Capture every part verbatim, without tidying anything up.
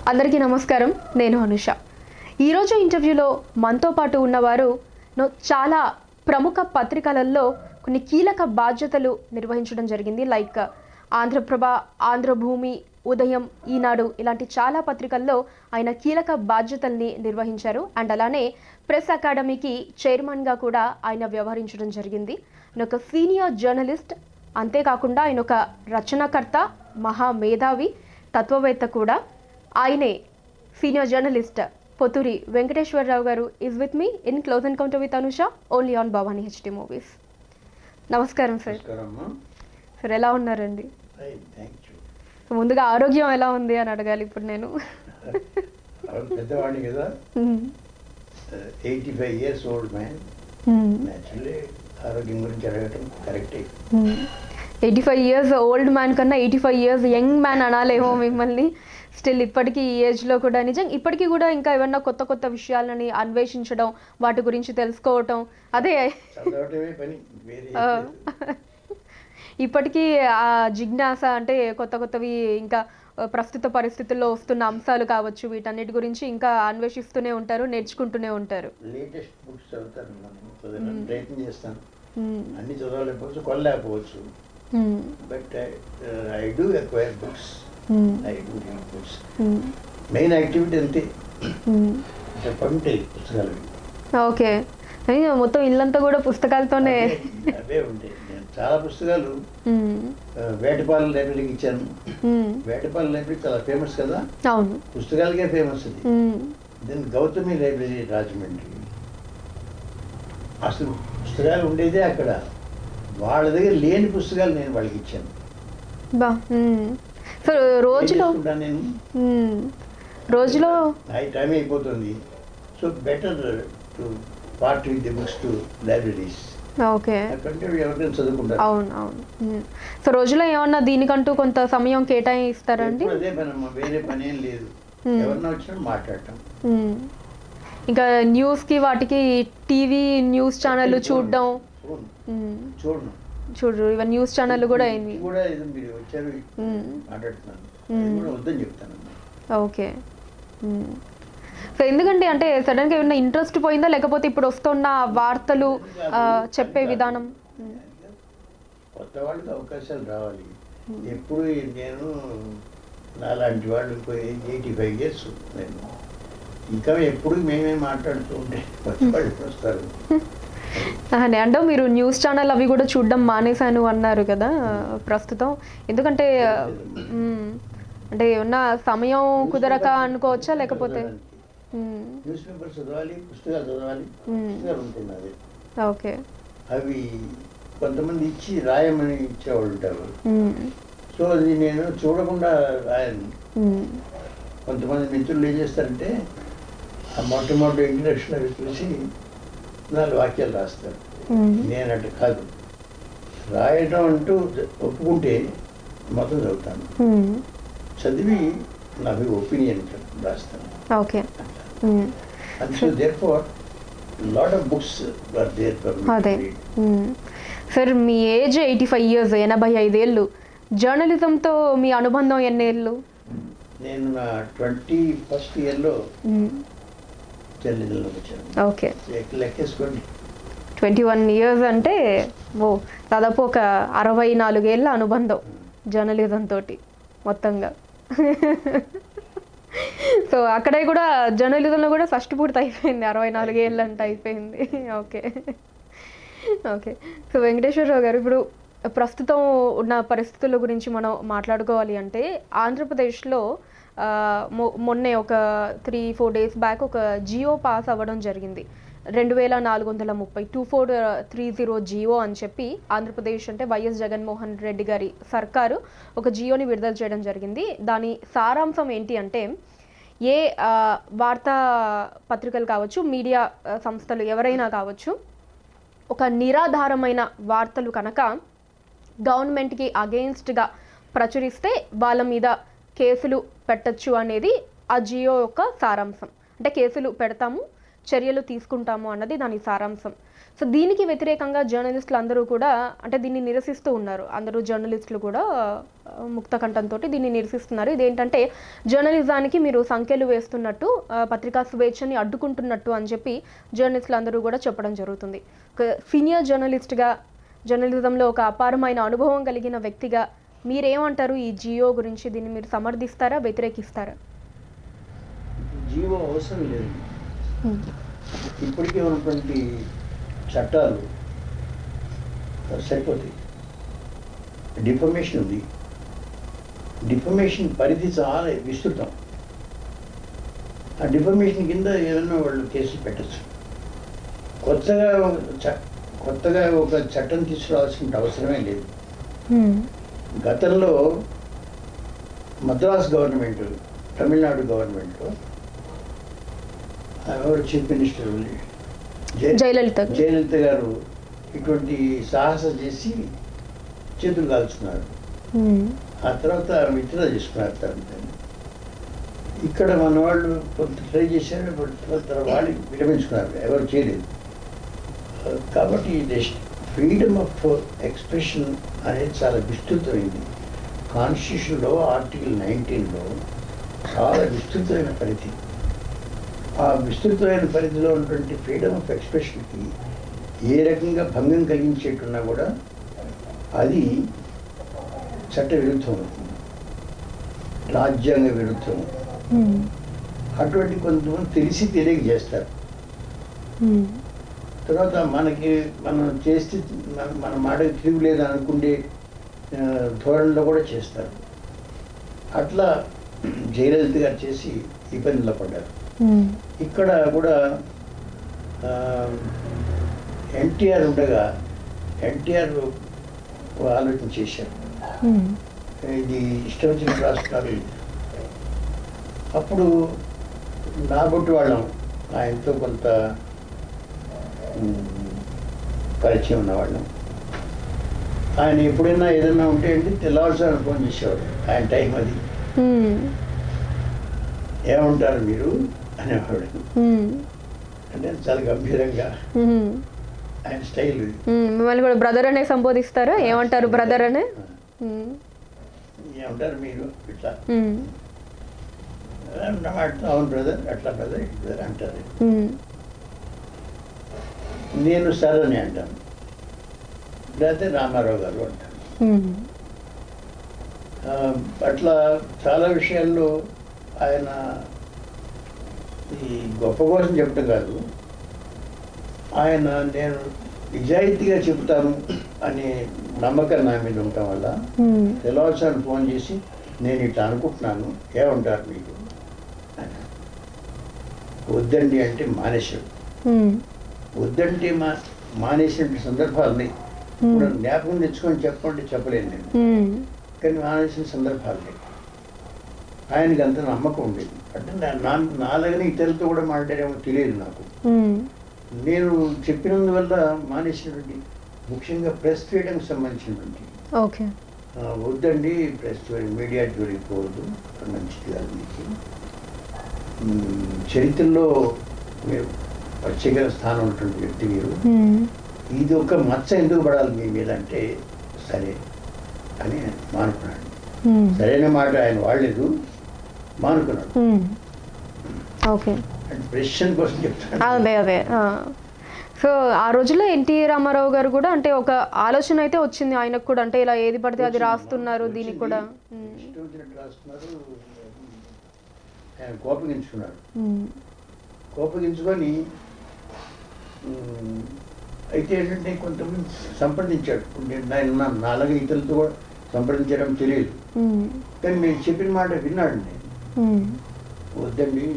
అందరికీ నమస్కారం. నేను అనుష. ఈరోజు ఇంటర్వ్యూలో మనతో పాటు ఉన్నవారు చాలా ప్రముఖ పత్రికలలో కొన్ని కీలక బాధ్యతలు నిర్వహించడం జరిగింది. లైక్ ఆంధ్రప్రభ, ఆంధ్రభూమి, ఉదయం, ఈనాడు ఇలాంటి చాలా పత్రికల్లో ఆయన కీలక బాధ్యతల్ని నిర్వహించారు. అండ్ అలానే ప్రెస్ అకాడమీకి చైర్మన్గా కూడా ఆయన వ్యవహరించడం జరిగింది. ఆయన ఒక సీనియర్ జర్నలిస్ట్, అంతేకాకుండా ఆయన ఒక రచనకర్త, మహా మేధావి, తత్వవేత్త కూడా. ఆయనే సీనియర్ జర్నలిస్ట్ పొత్తూరి వెంకటేశ్వర రావు గారు is with me in close encounter with Anusha only on BhavaniHD movies. నమస్కారం సార్. సార్ ఎలా ఉన్నారండి? ముందుగా ఆరోగ్యం ఎలా ఉంది అని అడగాలి ఇప్పుడు నేను. పెద్దవాడిని కదా, eighty five years old man, naturally ఆరోగ్యం గురించి అడగటం కరెక్టే. Eighty five years old man కన్నా eighty five years young man అనాలేమో మిమ్మల్ని. స్టిల్ ఇప్పటికీ ఈ ఏజ్లో కూడా నిజం ఇప్పటికీ కూడా ఇంకా ఏమన్నా కొత్త కొత్త విషయాలని అన్వేషించడం, వాటి గురించి తెలుసుకోవటం, అదే ఇప్పటికీ ఆ జిజ్ఞాస, అంటే కొత్త కొత్తవి ఇంకా ప్రస్తుత పరిస్థితుల్లో వస్తున్న అంశాలు కావచ్చు, వీటన్నిటి గురించి ఇంకా అన్వేషిస్తూనే ఉంటారు, నేర్చుకుంటూనే ఉంటారు. లేటెస్ట్ బుక్స్ చదువుతాను, ప్రయత్నం చేస్తాను. అన్ని చదవలేకపోవచ్చు, కొనలేకపోవచ్చు, but I do acquire books. Main activity అంతే, ఉంటాయి పుస్తకాలు. ఓకే, మొత్తం ఇల్లంతా కూడా పుస్తకాలతోనే అవే ఉంటాయి. నేను చాలా పుస్తకాలు వేటపాలెం లైబ్రరీకి ఇచ్చాను. వేటపాలెం లైబ్రరీ చాలా ఫేమస్ కదా, అవును, పుస్తకాలకే ఫేమస్ అది. దెన్ గౌతమి లైబ్రరీ రాజమండ్రి, అసలు పుస్తకాలు ఉండేదే అక్కడ. వాళ్ళ దగ్గర లేని పుస్తకాలు నేను వాళ్ళకి ఇచ్చాను. బా రోజులో నేను రోజులో టైం అయిపోతుంది, so better to part with the books to libraries. Okay, ఎవరైనా చదువుకుంటారు. అవును అవును. సో రోజులో ఏమన్నా దీనికంటూ కొంత సమయం కేటాయిస్తారండి? అదే పనమ్మా, వేరే పని ఏం లేదు. ఎవరన్నా వచ్చినా మాట్లాడటం. ఇంకా న్యూస్కి వాటికి టీవీ న్యూస్ ఛానల్ చూడడం, చూడను చూడరు ఇవన్నీ న్యూస్ ఛానల్ కూడా అయింది. ఓకే, సో ఎందుకంటే అంటే సడన్గా ఏమన్నా ఇంట్రెస్ట్ పోయిందా, లేకపోతే ఇప్పుడు వస్తున్న వార్తలు చెప్పే విధానం? కొత్త వాళ్ళకి అవకాశాలు రావాలి. ఎప్పుడు నేను నాలాంటి వాళ్ళు ఎయిటీ ఫైవ్ ఇయర్స్ నేను ఇంకా ఎప్పుడు మేమే మాట్లాడుతూ ఉంటే కొత్త వాళ్ళు వస్తారు. అంటే మీరు న్యూస్ ఛానల్ అవి కూడా చూడడం మానేశాను అన్నారు కదా ప్రస్తుతం, ఎందుకంటే అంటే ఏమన్నా సమయం కుదరక అనుకోవచ్చా, లేకపోతే? న్యూస్ పేపర్ చదవాలి, పుస్తకాలు చదవాలి, పుస్తకాలు ఉంటున్నది. ఓకే, అవి కొంతమంది ఇచ్చి రాయమని ఇచ్చేవాళ్ళు ఉంటారు, సో అది నేను చూడకుండా రాయను. కొంతమంది మిత్రులు ఏం చేస్తారంటే ఆ మొట్టమొదటి ఇంట్రడక్షన్ అవి చూసి నాలుగు వాక్యాలు రాస్తారు. నేనంటే కాదు, రాయడం అంటూ ఒప్పుకుంటే మొత్తం చదువుతాను, చదివి నాకు ఒపీనియన్ రాస్తాను. Okay, so therefore lot of books are there for me to read. Sir మీ ఏజ్ ఎయిటీ ఫైవ్ ఇయర్స్ ఎనభై ఐదేళ్ళు, జర్నలిజంతో మీ అనుబంధం ఎన్నేళ్ళు? నేను నా ట్వంటీ ఫస్ట్ ఇయర్లో జర్నలిజంలోకి వచ్చాను. ఓకే, లెక్కేసుకోండి, ట్వంటీ వన్ ఇయర్స్ అంటే ఓ దాదాపు ఒక అరవై నాలుగేళ్ళ అనుబంధం జర్నలిజం తోటి మొత్తంగా. సో అక్కడే కూడా జర్నలిజంలో కూడా ఫస్ట్ పూర్తి అయిపోయింది, అరవై నాలుగేళ్ళు అంటే అయిపోయింది. ఓకే ఓకే సో వెంకటేశ్వరరావు గారు, ఇప్పుడు ప్రస్తుతం ఉన్న పరిస్థితుల గురించి మనం మాట్లాడుకోవాలి అంటే ఆంధ్రప్రదేశ్లో మొ మొన్నే ఒక త్రీ ఫోర్ డేస్ బ్యాక్ ఒక జియో పాస్ అవ్వడం జరిగింది. రెండు వేల నాలుగు వందల ముప్పై two four three zero GO అని చెప్పి ఆంధ్రప్రదేశ్ అంటే వైఎస్ జగన్మోహన్ రెడ్డి గారి సర్కారు ఒక జియోని విడుదల చేయడం జరిగింది. దాని సారాంశం ఏంటి అంటే, ఏ వార్తా పత్రికలు కావచ్చు, మీడియా సంస్థలు ఎవరైనా కావచ్చు, ఒక నిరాధారమైన వార్తలు కనుక గవర్నమెంట్కి అగెయిన్స్ట్గా ప్రచురిస్తే వాళ్ళ మీద కేసులు పెట్టచ్చు అనేది ఆ జియో యొక్క సారాంశం. అంటే కేసులు పెడతాము, చర్యలు తీసుకుంటాము అన్నది దాని సారాంశం. సో దీనికి వ్యతిరేకంగా జర్నలిస్టులు అందరూ కూడా అంటే దీన్ని నిరసిస్తూ ఉన్నారు. అందరూ జర్నలిస్టులు కూడా ముక్త కంఠంతో దీన్ని నిరసిస్తున్నారు. ఇదేంటంటే జర్నలిజానికి మీరు సంఖ్యలు వేస్తున్నట్టు, పత్రికా స్వేచ్ఛని అడ్డుకుంటున్నట్టు అని చెప్పి జర్నలిస్టులు అందరూ కూడా చెప్పడం జరుగుతుంది. ఒక సీనియర్ జర్నలిస్ట్గా, జర్నలిజంలో ఒక అపారమైన అనుభవం కలిగిన వ్యక్తిగా మీరేమంటారు ఈ జియో గురించి? దీన్ని మీరు సమర్థిస్తారా, వ్యతిరేకిస్తారా? జియో అవసరం లేదు. ఇప్పటికే ఉన్నటువంటి చట్టాలు సరిపోతాయి. డిఫమేషన్ ఉంది. డిఫమేషన్ పరిధి చాలా విస్తృతం. ఆ డిఫమేషన్ కింద ఏదైనా వాళ్ళు కేసులు పెట్టచ్చు. కొత్తగా కొత్తగా ఒక చట్టం తీసుకురావాల్సిన అవసరమే లేదు. గతంలో మద్రాస్ గవర్నమెంట్, తమిళనాడు గవర్నమెంట్లో ఎవరు చీఫ్ మినిస్టర్ జయలలిత జయలలిత గారు ఇటువంటి సాహసం చేసి చేతులు కాల్చుకున్నారు. ఆ తర్వాత విత్డ్రా చేసుకున్నారు. తర్వాత ఇక్కడ మన వాళ్ళు కొంత ట్రై చేశారు, వాళ్ళు విరమించుకున్నారు, ఎవరు చేయలేదు. కాబట్టి ఫ్రీడమ్ ఆఫ్ ఎక్స్ప్రెషన్ అనేది చాలా విస్తృతమైంది. కాన్స్టిట్యూషన్లో ఆర్టికల్ నైన్టీన్లో చాలా విస్తృతమైన పరిధి. ఆ విస్తృతమైన పరిధిలో ఉన్నటువంటి ఫ్రీడమ్ ఆఫ్ ఎక్స్ప్రెషన్కి ఏ రకంగా భంగం కలిగించేట్టున్నా కూడా అది చట్ట విరుద్ధం అవుతుంది, రాజ్యాంగ విరుద్ధం. అటువంటి కొంతమంది తెలిసి తెలియక చేస్తారు. తర్వాత మనకి మనం చేస్తే మన మాటకి తిరుగులేదు అనుకుంటే ధోరణిలో కూడా చేస్తారు. అట్లా జయలలిత గారు చేసి ఇబ్బందుల్లో పడ్డారు. ఇక్కడ కూడా ఎన్టీఆర్ ఉండగా ఎన్టీఆర్ ఆలోచన చేశారు, ఇది ఇష్టం వచ్చిన రాష్ట్రాలు. అప్పుడు నాబొట్టు వాళ్ళం ఆయనతో కొంత పరిచయం ఉన్నవాళ్ళం. ఆయన ఎప్పుడైనా ఏదైనా ఉంటే అండి తెల్లవారుసారి ఫోన్ చేసేవాడు. ఆయన టైం అది. ఏమంటారు మీరు అనేవాడు. అంటే చాలా గంభీరంగా ఆయన స్టైల్. మిమ్మల్ని కూడా బ్రదర్ అనే సంబోధిస్తారా? ఏమంటారు బ్రదర్ అనే? ఏమంటారు మీరు ఇట్లా అవును బ్రదర్, అట్లా బ్రదర్, ఇట్లా బ్రదర్ అంటారు. నేను సార్ అని అంటాను, లేకపోతే రామారావు గారు అంటాను. అట్లా చాలా విషయాల్లో ఆయన ఈ గొప్ప కోసం చెప్పడం కాదు, ఆయన నేను నిజాయితీగా చెబుతాను అనే నమ్మకం నా మీద ఉండటం వల్ల తెలవాల్సిన ఫోన్ చేసి నేను ఇట్లా అనుకుంటున్నాను, ఏమంటారు మీకు? వద్దండి అంటే మానేశాడు. వద్దంటే మా మానేసిన సందర్భాలని ఇప్పుడు జ్ఞాపకం తెచ్చుకొని చెప్పండి చెప్పలేను నేను, కానీ మానేసిన సందర్భాలు లేవు. ఆయనకి అంత నమ్మకం ఉండేది. అంటే నా నాలాగనే ఇతరులతో కూడా మాట్లాడేమో తెలియదు నాకు. నేను చెప్పినందువల్ల మానేసినటువంటి ముఖ్యంగా ప్రెస్ ఫ్రీడమ్కి సంబంధించినటువంటి వద్దండి, ప్రెస్ మీడియా జోలికి పోవద్దు, మంచిది కాదు మీకు, చరిత్రలో మీరు ప్రత్యేక స్థానం ఉన్నటువంటి వ్యక్తి మీరు, ఇది ఒక మచ్చ ఎందుకు పడాలి మీ మీద అంటే సరే అని మానుకున్నాడు. సరైన మాట ఆయన వాడలేదు, మానుకున్నాడు. ప్రెషన్ కోసం చెప్తాను. అదే అదే సో ఆ రోజుల్లో ఎన్టీ రామారావు గారు కూడా అంటే ఒక ఆలోచన అయితే వచ్చింది ఆయనకు కూడా, అంటే ఇలా ఏది పడితే అది రాస్తున్నారు, దీనికి కూడా రాస్తున్నారు. ఆయన కోపగించుకున్నాడు. కోపగించుకొని అయితే ఏంటంటే కొంతమంది సంప్రదించాడు. నేను నాలుగు ఇతరులతో కూడా సంప్రదించడం తెలియదు, కానీ నేను చెప్పిన మాట విన్నాడు. నేను వద్దండి,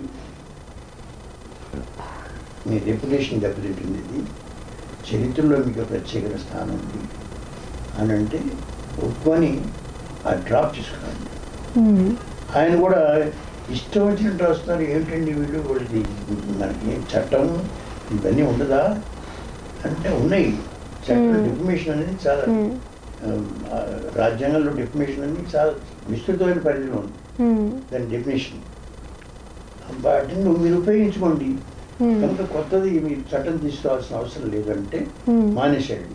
మీ రెప్యుటేషన్ దెబ్బతింటుంది, ఇది చరిత్రలో మీకు ప్రత్యేక స్థానం ఉంది అని అంటే ఒప్పుకొని ఆ డ్రాప్ చేసుకున్నాడు. ఆయన కూడా ఇష్టం వచ్చినట్టు రాస్తున్నారు, ఏమిటండి వీళ్ళు, వాళ్ళది మనకి చట్టం ఇవన్నీ ఉండదా అంటే ఉన్నాయి. చట్టం డిఫమేషన్ అనేది చాలా, రాజ్యాంగంలో డిఫమేషన్ అనేది చాలా విస్తృతమైన పరిధిలో ఉంది దాని డెఫినేషన్. వాటిని మీరు ఉపయోగించుకోండి, కనుక కొత్తది మీరు చట్టం తీసుకురావాల్సిన అవసరం లేదంటే మానేసేయండి.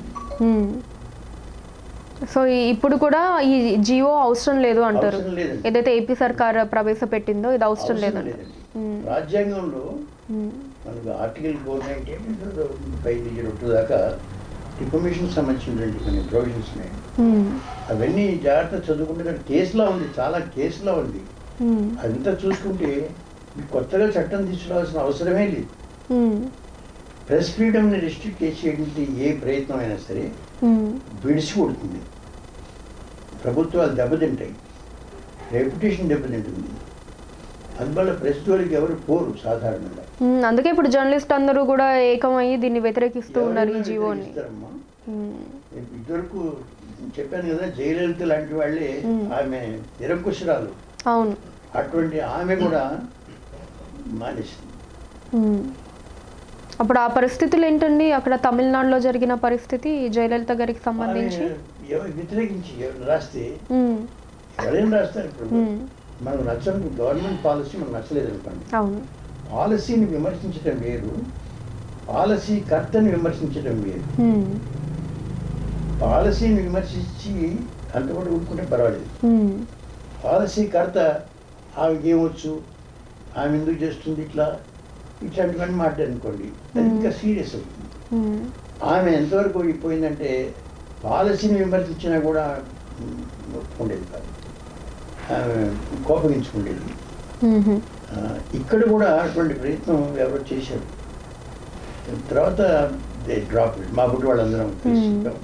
సో ఇప్పుడు కూడా ఈ జియో అవసరం లేదు అంటారు, ఏదైతే ఏపీ సర్కార్ ప్రవేశపెట్టిందో ఇది అవసరం లేదండి. రాజ్యాంగంలో మనకు article four ninety five zero two దాకా డిఫమేషన్ సంబంధించినటువంటి కొన్ని ప్రొవిజన్స్ ఉన్నాయి. అవన్నీ జాగ్రత్త చదువుకుంటే దాని కేసులా ఉంది, చాలా కేసులా ఉంది. అదంతా చూసుకుంటే మీకు కొత్తగా చట్టం తీసుకురావాల్సిన అవసరమే లేదు. ప్రెస్ ఫ్రీడమ్ని రిస్ట్రిక్ట్ చేసేటువంటి ఏ ప్రయత్నం అయినా సరే విడిచి కొడుతుంది, ప్రభుత్వాలు దెబ్బతింటాయి, రెప్యుటేషన్ దెబ్బతింటుంది. అందువల్ల ప్రెస్ జోలికి ఎవరు పోరు సాధారణంగా. అందుకే ఇప్పుడు జర్నలిస్ట్ అందరూ కూడా ఏకమయ్యి దీన్ని వ్యతిరేకిస్తూ ఉన్నారు ఈ జీవోని. ఇదివరకు చెప్పాను కదా, జయలలిత లాంటి వాళ్ళే ఆమె నిరంకుశరాలు. అవును, అటువంటి ఆమె కూడా మానేసింది. అప్పుడు ఆ పరిస్థితులు ఏంటండి అక్కడ తమిళనాడులో జరిగిన పరిస్థితి జయలలిత గారికి సంబంధించి? వ్యతిరేకించి రాస్తే ఎవరైనా రాస్తారు. ఇప్పుడు మనకు నచ్చని గవర్నమెంట్ పాలసీ మనకు నచ్చలేదు అనుకోండి, పాలసీని విమర్శించడం వేరు, పాలసీ కర్తని విమర్శించడం వేరు. పాలసీని విమర్శించి అంతపాటు ఊరుకుంటే పర్వాలేదు. పాలసీ కర్త ఆమెకి ఏమొచ్చు, ఆమె ఎందుకు చేస్తుంది ఇట్లా, ఇట్లాంటివన్నీ మాట్లాడుకోండి, అది ఇంకా సీరియస్ అవుతుంది. ఆమె ఎంతవరకు అయిపోయిందంటే పాలసీని విమర్శించినా కూడా ఒప్పుకుండేది కాదు, ఆమె కోపగించుకుండేది. ఇక్కడ కూడా అటువంటి ప్రయత్నం ఎవరో చేశారు. తర్వాత డ్రాప్ మా పుట్టి వాళ్ళందరం తీసుకుంటాం.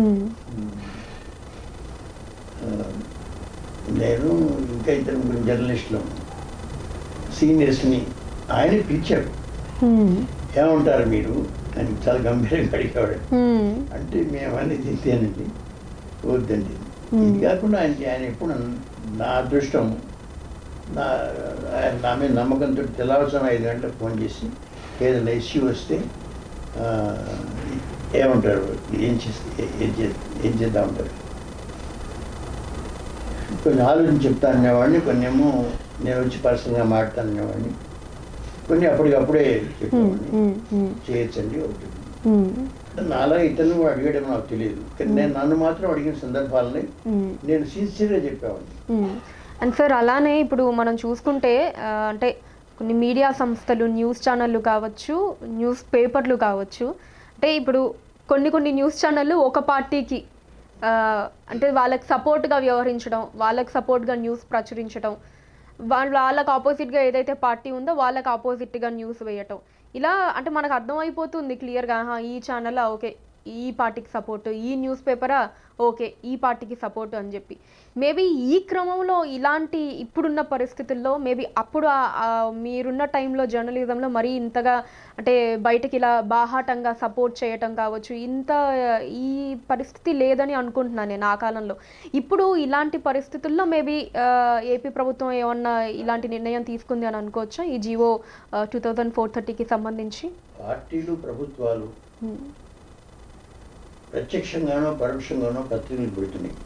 నేను ఇంకా ఇద్దరు ముగ్గురు జర్నలిస్టులు సీనియర్స్ని ఆయన పిలిచాడు. ఏమంటారు మీరు అని చాలా గంభీరంగా అడిగాడు. అంటే మేమన్నీ తింతేనండి, వద్దండి. ఇది కాకుండా ఆయనకి ఆయన ఎప్పుడు నా అదృష్టం, నా ఆయన నా మీద నమ్మకంతో తెల్లవారుజామున ఐదు గంటలకు ఫోన్ చేసి ఏదైనా ఇష్యూ వస్తే ఏమంటారు, ఏం చేస్తే ఏం చే ఏం చేద్దాం ఉంటారు. కొన్ని ఆలోచించి చెప్తాను అనేవాడిని, కొన్ని ఏమో నేను వచ్చి పర్సనల్గా మాట్లాడతాను అనేవాడిని, కొన్ని అప్పటికప్పుడే చెప్పేవాడిని చేయొచ్చండి ఒకటి. నాలా ఇతరులు అడిగడం నాకు తెలియదు, కానీ నేను నన్ను మాత్రం అడిగిన సందర్భాలని నేను సిన్సియర్గా చెప్పేవాడిని. అండ్ సార్ అలానే ఇప్పుడు మనం చూసుకుంటే అంటే కొన్ని మీడియా సంస్థలు, న్యూస్ ఛానళ్ళు కావచ్చు, న్యూస్ పేపర్లు కావచ్చు, అంటే ఇప్పుడు కొన్ని కొన్ని న్యూస్ ఛానళ్ళు ఒక పార్టీకి అంటే వాళ్ళకి సపోర్ట్గా వ్యవహరించడం, వాళ్ళకి సపోర్ట్గా న్యూస్ ప్రచురించడం, వాళ్ళ వాళ్ళకి ఆపోజిట్గా ఏదైతే పార్టీ ఉందో వాళ్ళకి ఆపోజిట్గా న్యూస్ వేయటం, ఇలా అంటే మనకు అర్థమైపోతుంది క్లియర్గా ఈ ఛానల్ ఓకే ఈ పార్టీకి సపోర్టు, ఈ న్యూస్ పేపరా ఓకే ఈ పార్టీకి సపోర్టు అని చెప్పి. మేబీ ఈ క్రమంలో ఇలాంటి ఇప్పుడున్న పరిస్థితుల్లో మేబీ అప్పుడు మీరున్న టైంలో జర్నలిజంలో మరీ ఇంతగా అంటే బయటకి ఇలా బాహాటంగా సపోర్ట్ చేయటం కావచ్చు, ఇంత ఈ పరిస్థితి లేదని అనుకుంటున్నాను నేను ఆ కాలంలో. ఇప్పుడు ఇలాంటి పరిస్థితుల్లో మేబీ ఏపీ ప్రభుత్వం ఏమన్నా ఇలాంటి నిర్ణయం తీసుకుంది అని అనుకోవచ్చా ఈ జీవో టూ థౌజండ్ ఫోర్ థర్టీకి సంబంధించి? పార్టీలు, ప్రభుత్వాలు ప్రత్యక్షంగానో పరోక్షంగానో పత్రికలు పెడుతున్నాయి.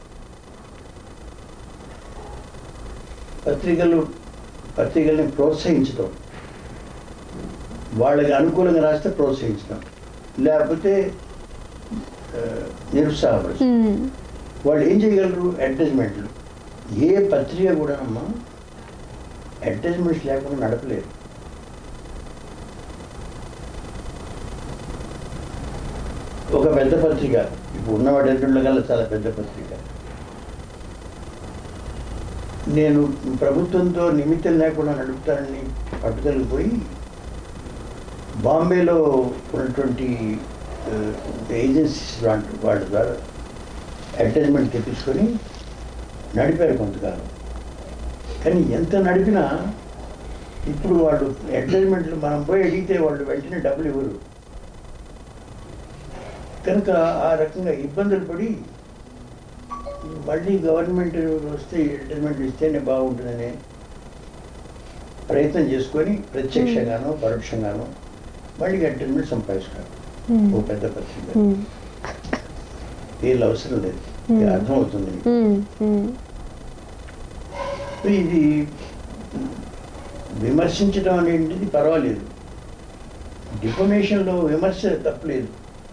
పత్రికలు పత్రికల్ని ప్రోత్సహించడం, వాళ్ళకి అనుకూలంగా రాస్తే ప్రోత్సహించడం, లేకపోతే నిరుత్సాహపరచడం. వాళ్ళు ఏం చేయగలరు? అడ్వర్టైజ్మెంట్లు. ఏ పత్రిక కూడానమ్మా అడ్వర్టైజ్మెంట్స్ లేకుండా నడపలేరు. ఒక పెద్ద పత్రిక, ఇప్పుడు ఉన్నవాడు ఎన్నింటిలో కల్లా చాలా పెద్ద పత్రిక, నేను ప్రభుత్వంతో నిమిత్తం లేకుండా నడుపుతానని పట్టుదలకు పోయి బాంబేలో ఉన్నటువంటి ఏజెన్సీస్ లాంటి వాళ్ళ ద్వారా అడ్వర్టైజ్మెంట్ తెప్పించుకొని నడిపారు కొంతకాలం. కానీ ఎంత నడిపినా ఇప్పుడు వాళ్ళు అడ్వర్టైజ్మెంట్లు మనం పోయి అడిగితే వాళ్ళు వెంటనే డబ్బులు ఇవ్వరు. కనుక ఆ రకంగా ఇబ్బందులు పడి మళ్ళీ గవర్నమెంట్ వస్తే అడ్వర్టైజ్మెంట్ ఇస్తేనే బాగుంటుందనే ప్రయత్నం చేసుకొని ప్రత్యక్షంగానో పరోక్షంగానో మళ్ళీ అడ్వర్టైజ్మెంట్ సంపాదిస్తారు. ఓ పెద్ద పత్రిక వీళ్ళు అవసరం లేదు, అర్థమవుతుంది. ఇది విమర్శించడం అనేది పర్వాలేదు, డిఫమేషన్లో విమర్శ తప్పలేదు.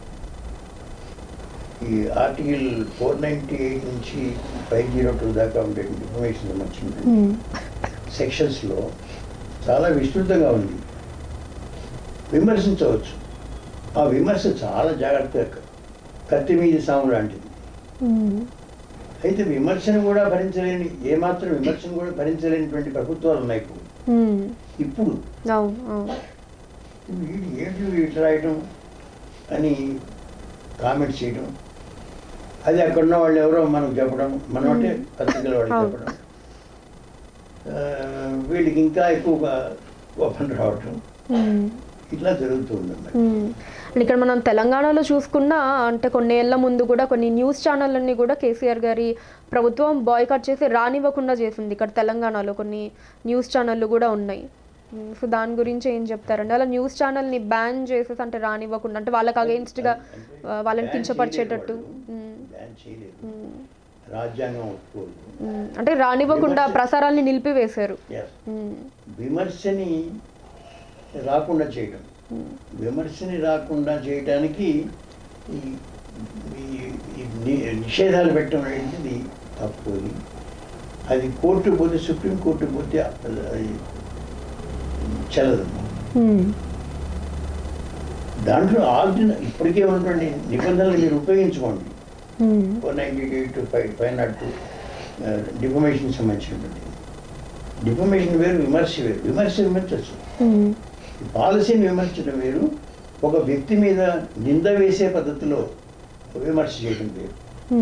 ఈ ఆర్టికల్ ఫోర్ నైంటీ ఎయిట్ నుంచి ఫైవ్ జీరో టూ దాకా ఉండే డిఫమేషన్ వచ్చింది సెక్షన్స్లో చాలా విస్తృతంగా ఉంది. విమర్శించవచ్చు. ఆ విమర్శ చాలా జాగ్రత్తగా కత్తి మీది సాము లాంటిది. అయితే విమర్శను కూడా భరించలేని, ఏమాత్రం విమర్శను కూడా భరించలేనిటువంటి ప్రభుత్వాలు ఉన్నాయి ఇప్పుడు. ఇప్పుడు వీడు ఏంటి ఇట్లా రాయటం అని కామెంట్స్ చేయడం, అది అక్కడ ఉన్న వాళ్ళు ఎవరో మనకు చెప్పడం, మనం అంటే పత్రికల వాళ్ళకి చెప్పడం, వీళ్ళకి ఇంకా ఎక్కువగా ఓపెన్ రావటం, ఇట్లా జరుగుతుందన్నమాట. ఇక్కడ మనం తెలంగాణలో చూసుకున్నా అంటే కొన్ని ఏళ్ల ముందు కూడా కొన్ని న్యూస్ ఛానళ్ళన్నీ కూడా కేసీఆర్ గారి ప్రభుత్వం బాయ్కాట్ చేసి రానివ్వకుండా చేసింది. ఇక్కడ తెలంగాణలో కొన్ని న్యూస్ ఛానళ్ళు కూడా ఉన్నాయి. సో దాని గురించి ఏం చెప్తారండి? అలా న్యూస్ ఛానల్ని బ్యాన్ చేసేసి అంటే రానివ్వకుండా, అంటే వాళ్ళకి అగెయిన్స్ట్గా వాళ్ళని కించపరిచేటట్టు రాజ్యాంగం అంటే రానివ్వకుండా ప్రసారాల్ని నిలిపివేశారు. విమర్శని రాకుండా చేయడం, విమర్శని రాకుండా చేయడానికి ఈ నిషేధాలు పెట్టడం అనేది తప్పు. అది కోర్టు పోతే, సుప్రీంకోర్టు పోతే అది చల్లదు. దాంట్లో ఆర్డిన ఇప్పటికే ఉన్నటువంటి నిబంధనలు మీరు ఉపయోగించుకోండి. Four ninety eight five five not two defamation సంబంధించినటువంటి డిఫమేషన్ వేరు, విమర్శ వేరు. విమర్శ విమర్శచ్చు, పాలసీని విమర్శించడం వేరు, ఒక వ్యక్తి మీద నింద వేసే పద్ధతిలో విమర్శ చేయడం వేరు.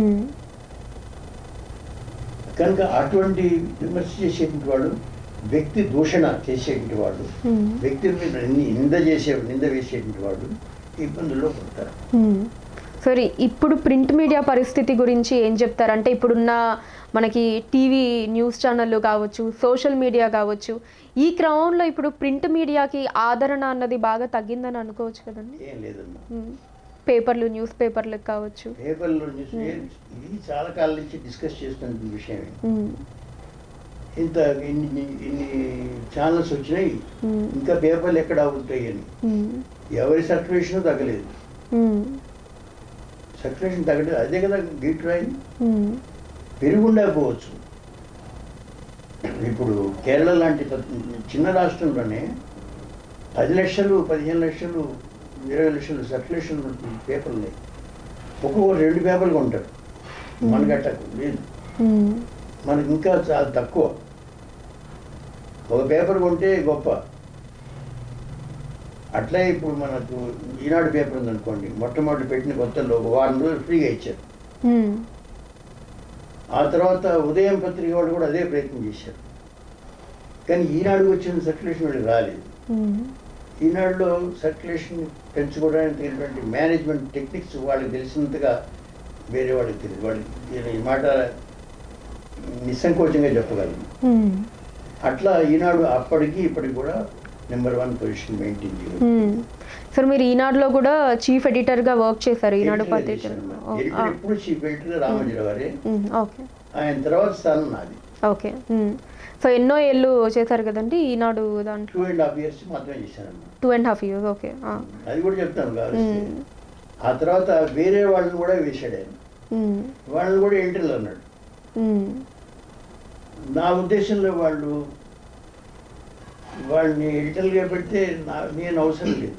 కనుక అటువంటి విమర్శ చేసేటువంటి వాడు, వ్యక్తి దూషణ చేసేటువంటి వాడు, వ్యక్తి మీద నింద చేసే నింద వేసేటువంటి వాడు ఇబ్బందుల్లో పడతారు. సరే, ఇప్పుడు ప్రింట్ మీడియా పరిస్థితి గురించి ఏం చెప్తారు? అంటే ఇప్పుడున్న మనకి టీవీ న్యూస్ ఛానళ్ళు కావచ్చు, సోషల్ మీడియా కావచ్చు, ఈ క్రమంలో ఇప్పుడు ప్రింట్ మీడియాకి ఆదరణ అన్నది బాగా తగ్గిందని అనుకోవచ్చు కదండి? ఏం లేదమ్మా, పేపర్లు, న్యూస్ పేపర్లకు కావచ్చు, పేపర్లు న్యూస్ ఇది చాలా కాలం నుంచి డిస్కస్ చేస్తున్న విషయమే. ఇంత ఇన్ని ఇన్ని ఛానల్స్ వచ్చినాయి, ఇంకా పేపర్లు ఎక్కడ అవుతాయి అని. ఎవరి సర్క్యులేషన్ తగ్గలేదు, సర్క్యులేషన్ తగ్గలేదు. అదే కదా గీట్ రాయి పెరుగుండకపోవచ్చు. ఇప్పుడు కేరళ లాంటి చిన్న రాష్ట్రంలోనే పది లక్షలు పదిహేను లక్షలు ఇరవై లక్షలు సర్క్యులేషన్ పేపర్లు ఉన్నాయి. ఒక్కొక్క రెండు పేపర్లు కొంటారు. మనకట్టకు లేదు, మనకి ఇంకా చాలా తక్కువ. ఒక పేపర్ కొంటే గొప్ప. అట్లా ఇప్పుడు మనకు ఈనాడు పేపర్ ఉందనుకోండి, మొట్టమొదటి పెట్టిన కొత్తలో ఒక వారం రోజులు ఫ్రీగా ఇచ్చారు. ఆ తర్వాత ఉదయం పత్రిక వాళ్ళు కూడా అదే ప్రయత్నం చేశారు. కానీ ఈనాడుకు వచ్చిన సర్క్యులేషన్ వాళ్ళకి రాలేదు. ఈనాడులో సర్క్యులేషన్ పెంచుకోవడానికి తగినటువంటి మేనేజ్మెంట్ టెక్నిక్స్ వాళ్ళకి తెలిసినంతగా వేరే వాళ్ళకి తెలియదు. వాళ్ళకి ఈ మాట నిస్సంకోచంగా చెప్పగలను. అట్లా ఈనాడు అప్పటికి ఇప్పటికి కూడా నెంబర్ వన్ పొజిషన్ మెయింటైన్ చేయాలి. సార్, మీరు ఈనాడులో కూడా చీఫ్ ఎడిటర్గా వర్క్ చేశారు. ఈనాడు పత్రిక ఎప్పుడు చీఫ్ ఎడిటర్ రామచంద్ర గారే, ఆయన తర్వాత స్థానం నాది. ఓకే, సో ఎన్నో ఏళ్ళు చేశారు కదండి ఈనాడు దాంట్లో? టూ అండ్ హాఫ్ ఇయర్స్ మాత్రమే చేశాను. Two and half years okay, అది కూడా చెప్తాను కాదు. ఆ తర్వాత వేరే వాళ్ళని కూడా వేసాడు ఆయన, వాళ్ళని కూడా ఎడిటర్లు అన్నాడు. నా ఉద్దేశంలో వాళ్ళు వాళ్ళని ఎడిటర్లుగా పెడితే నా నేను అవసరం లేదు.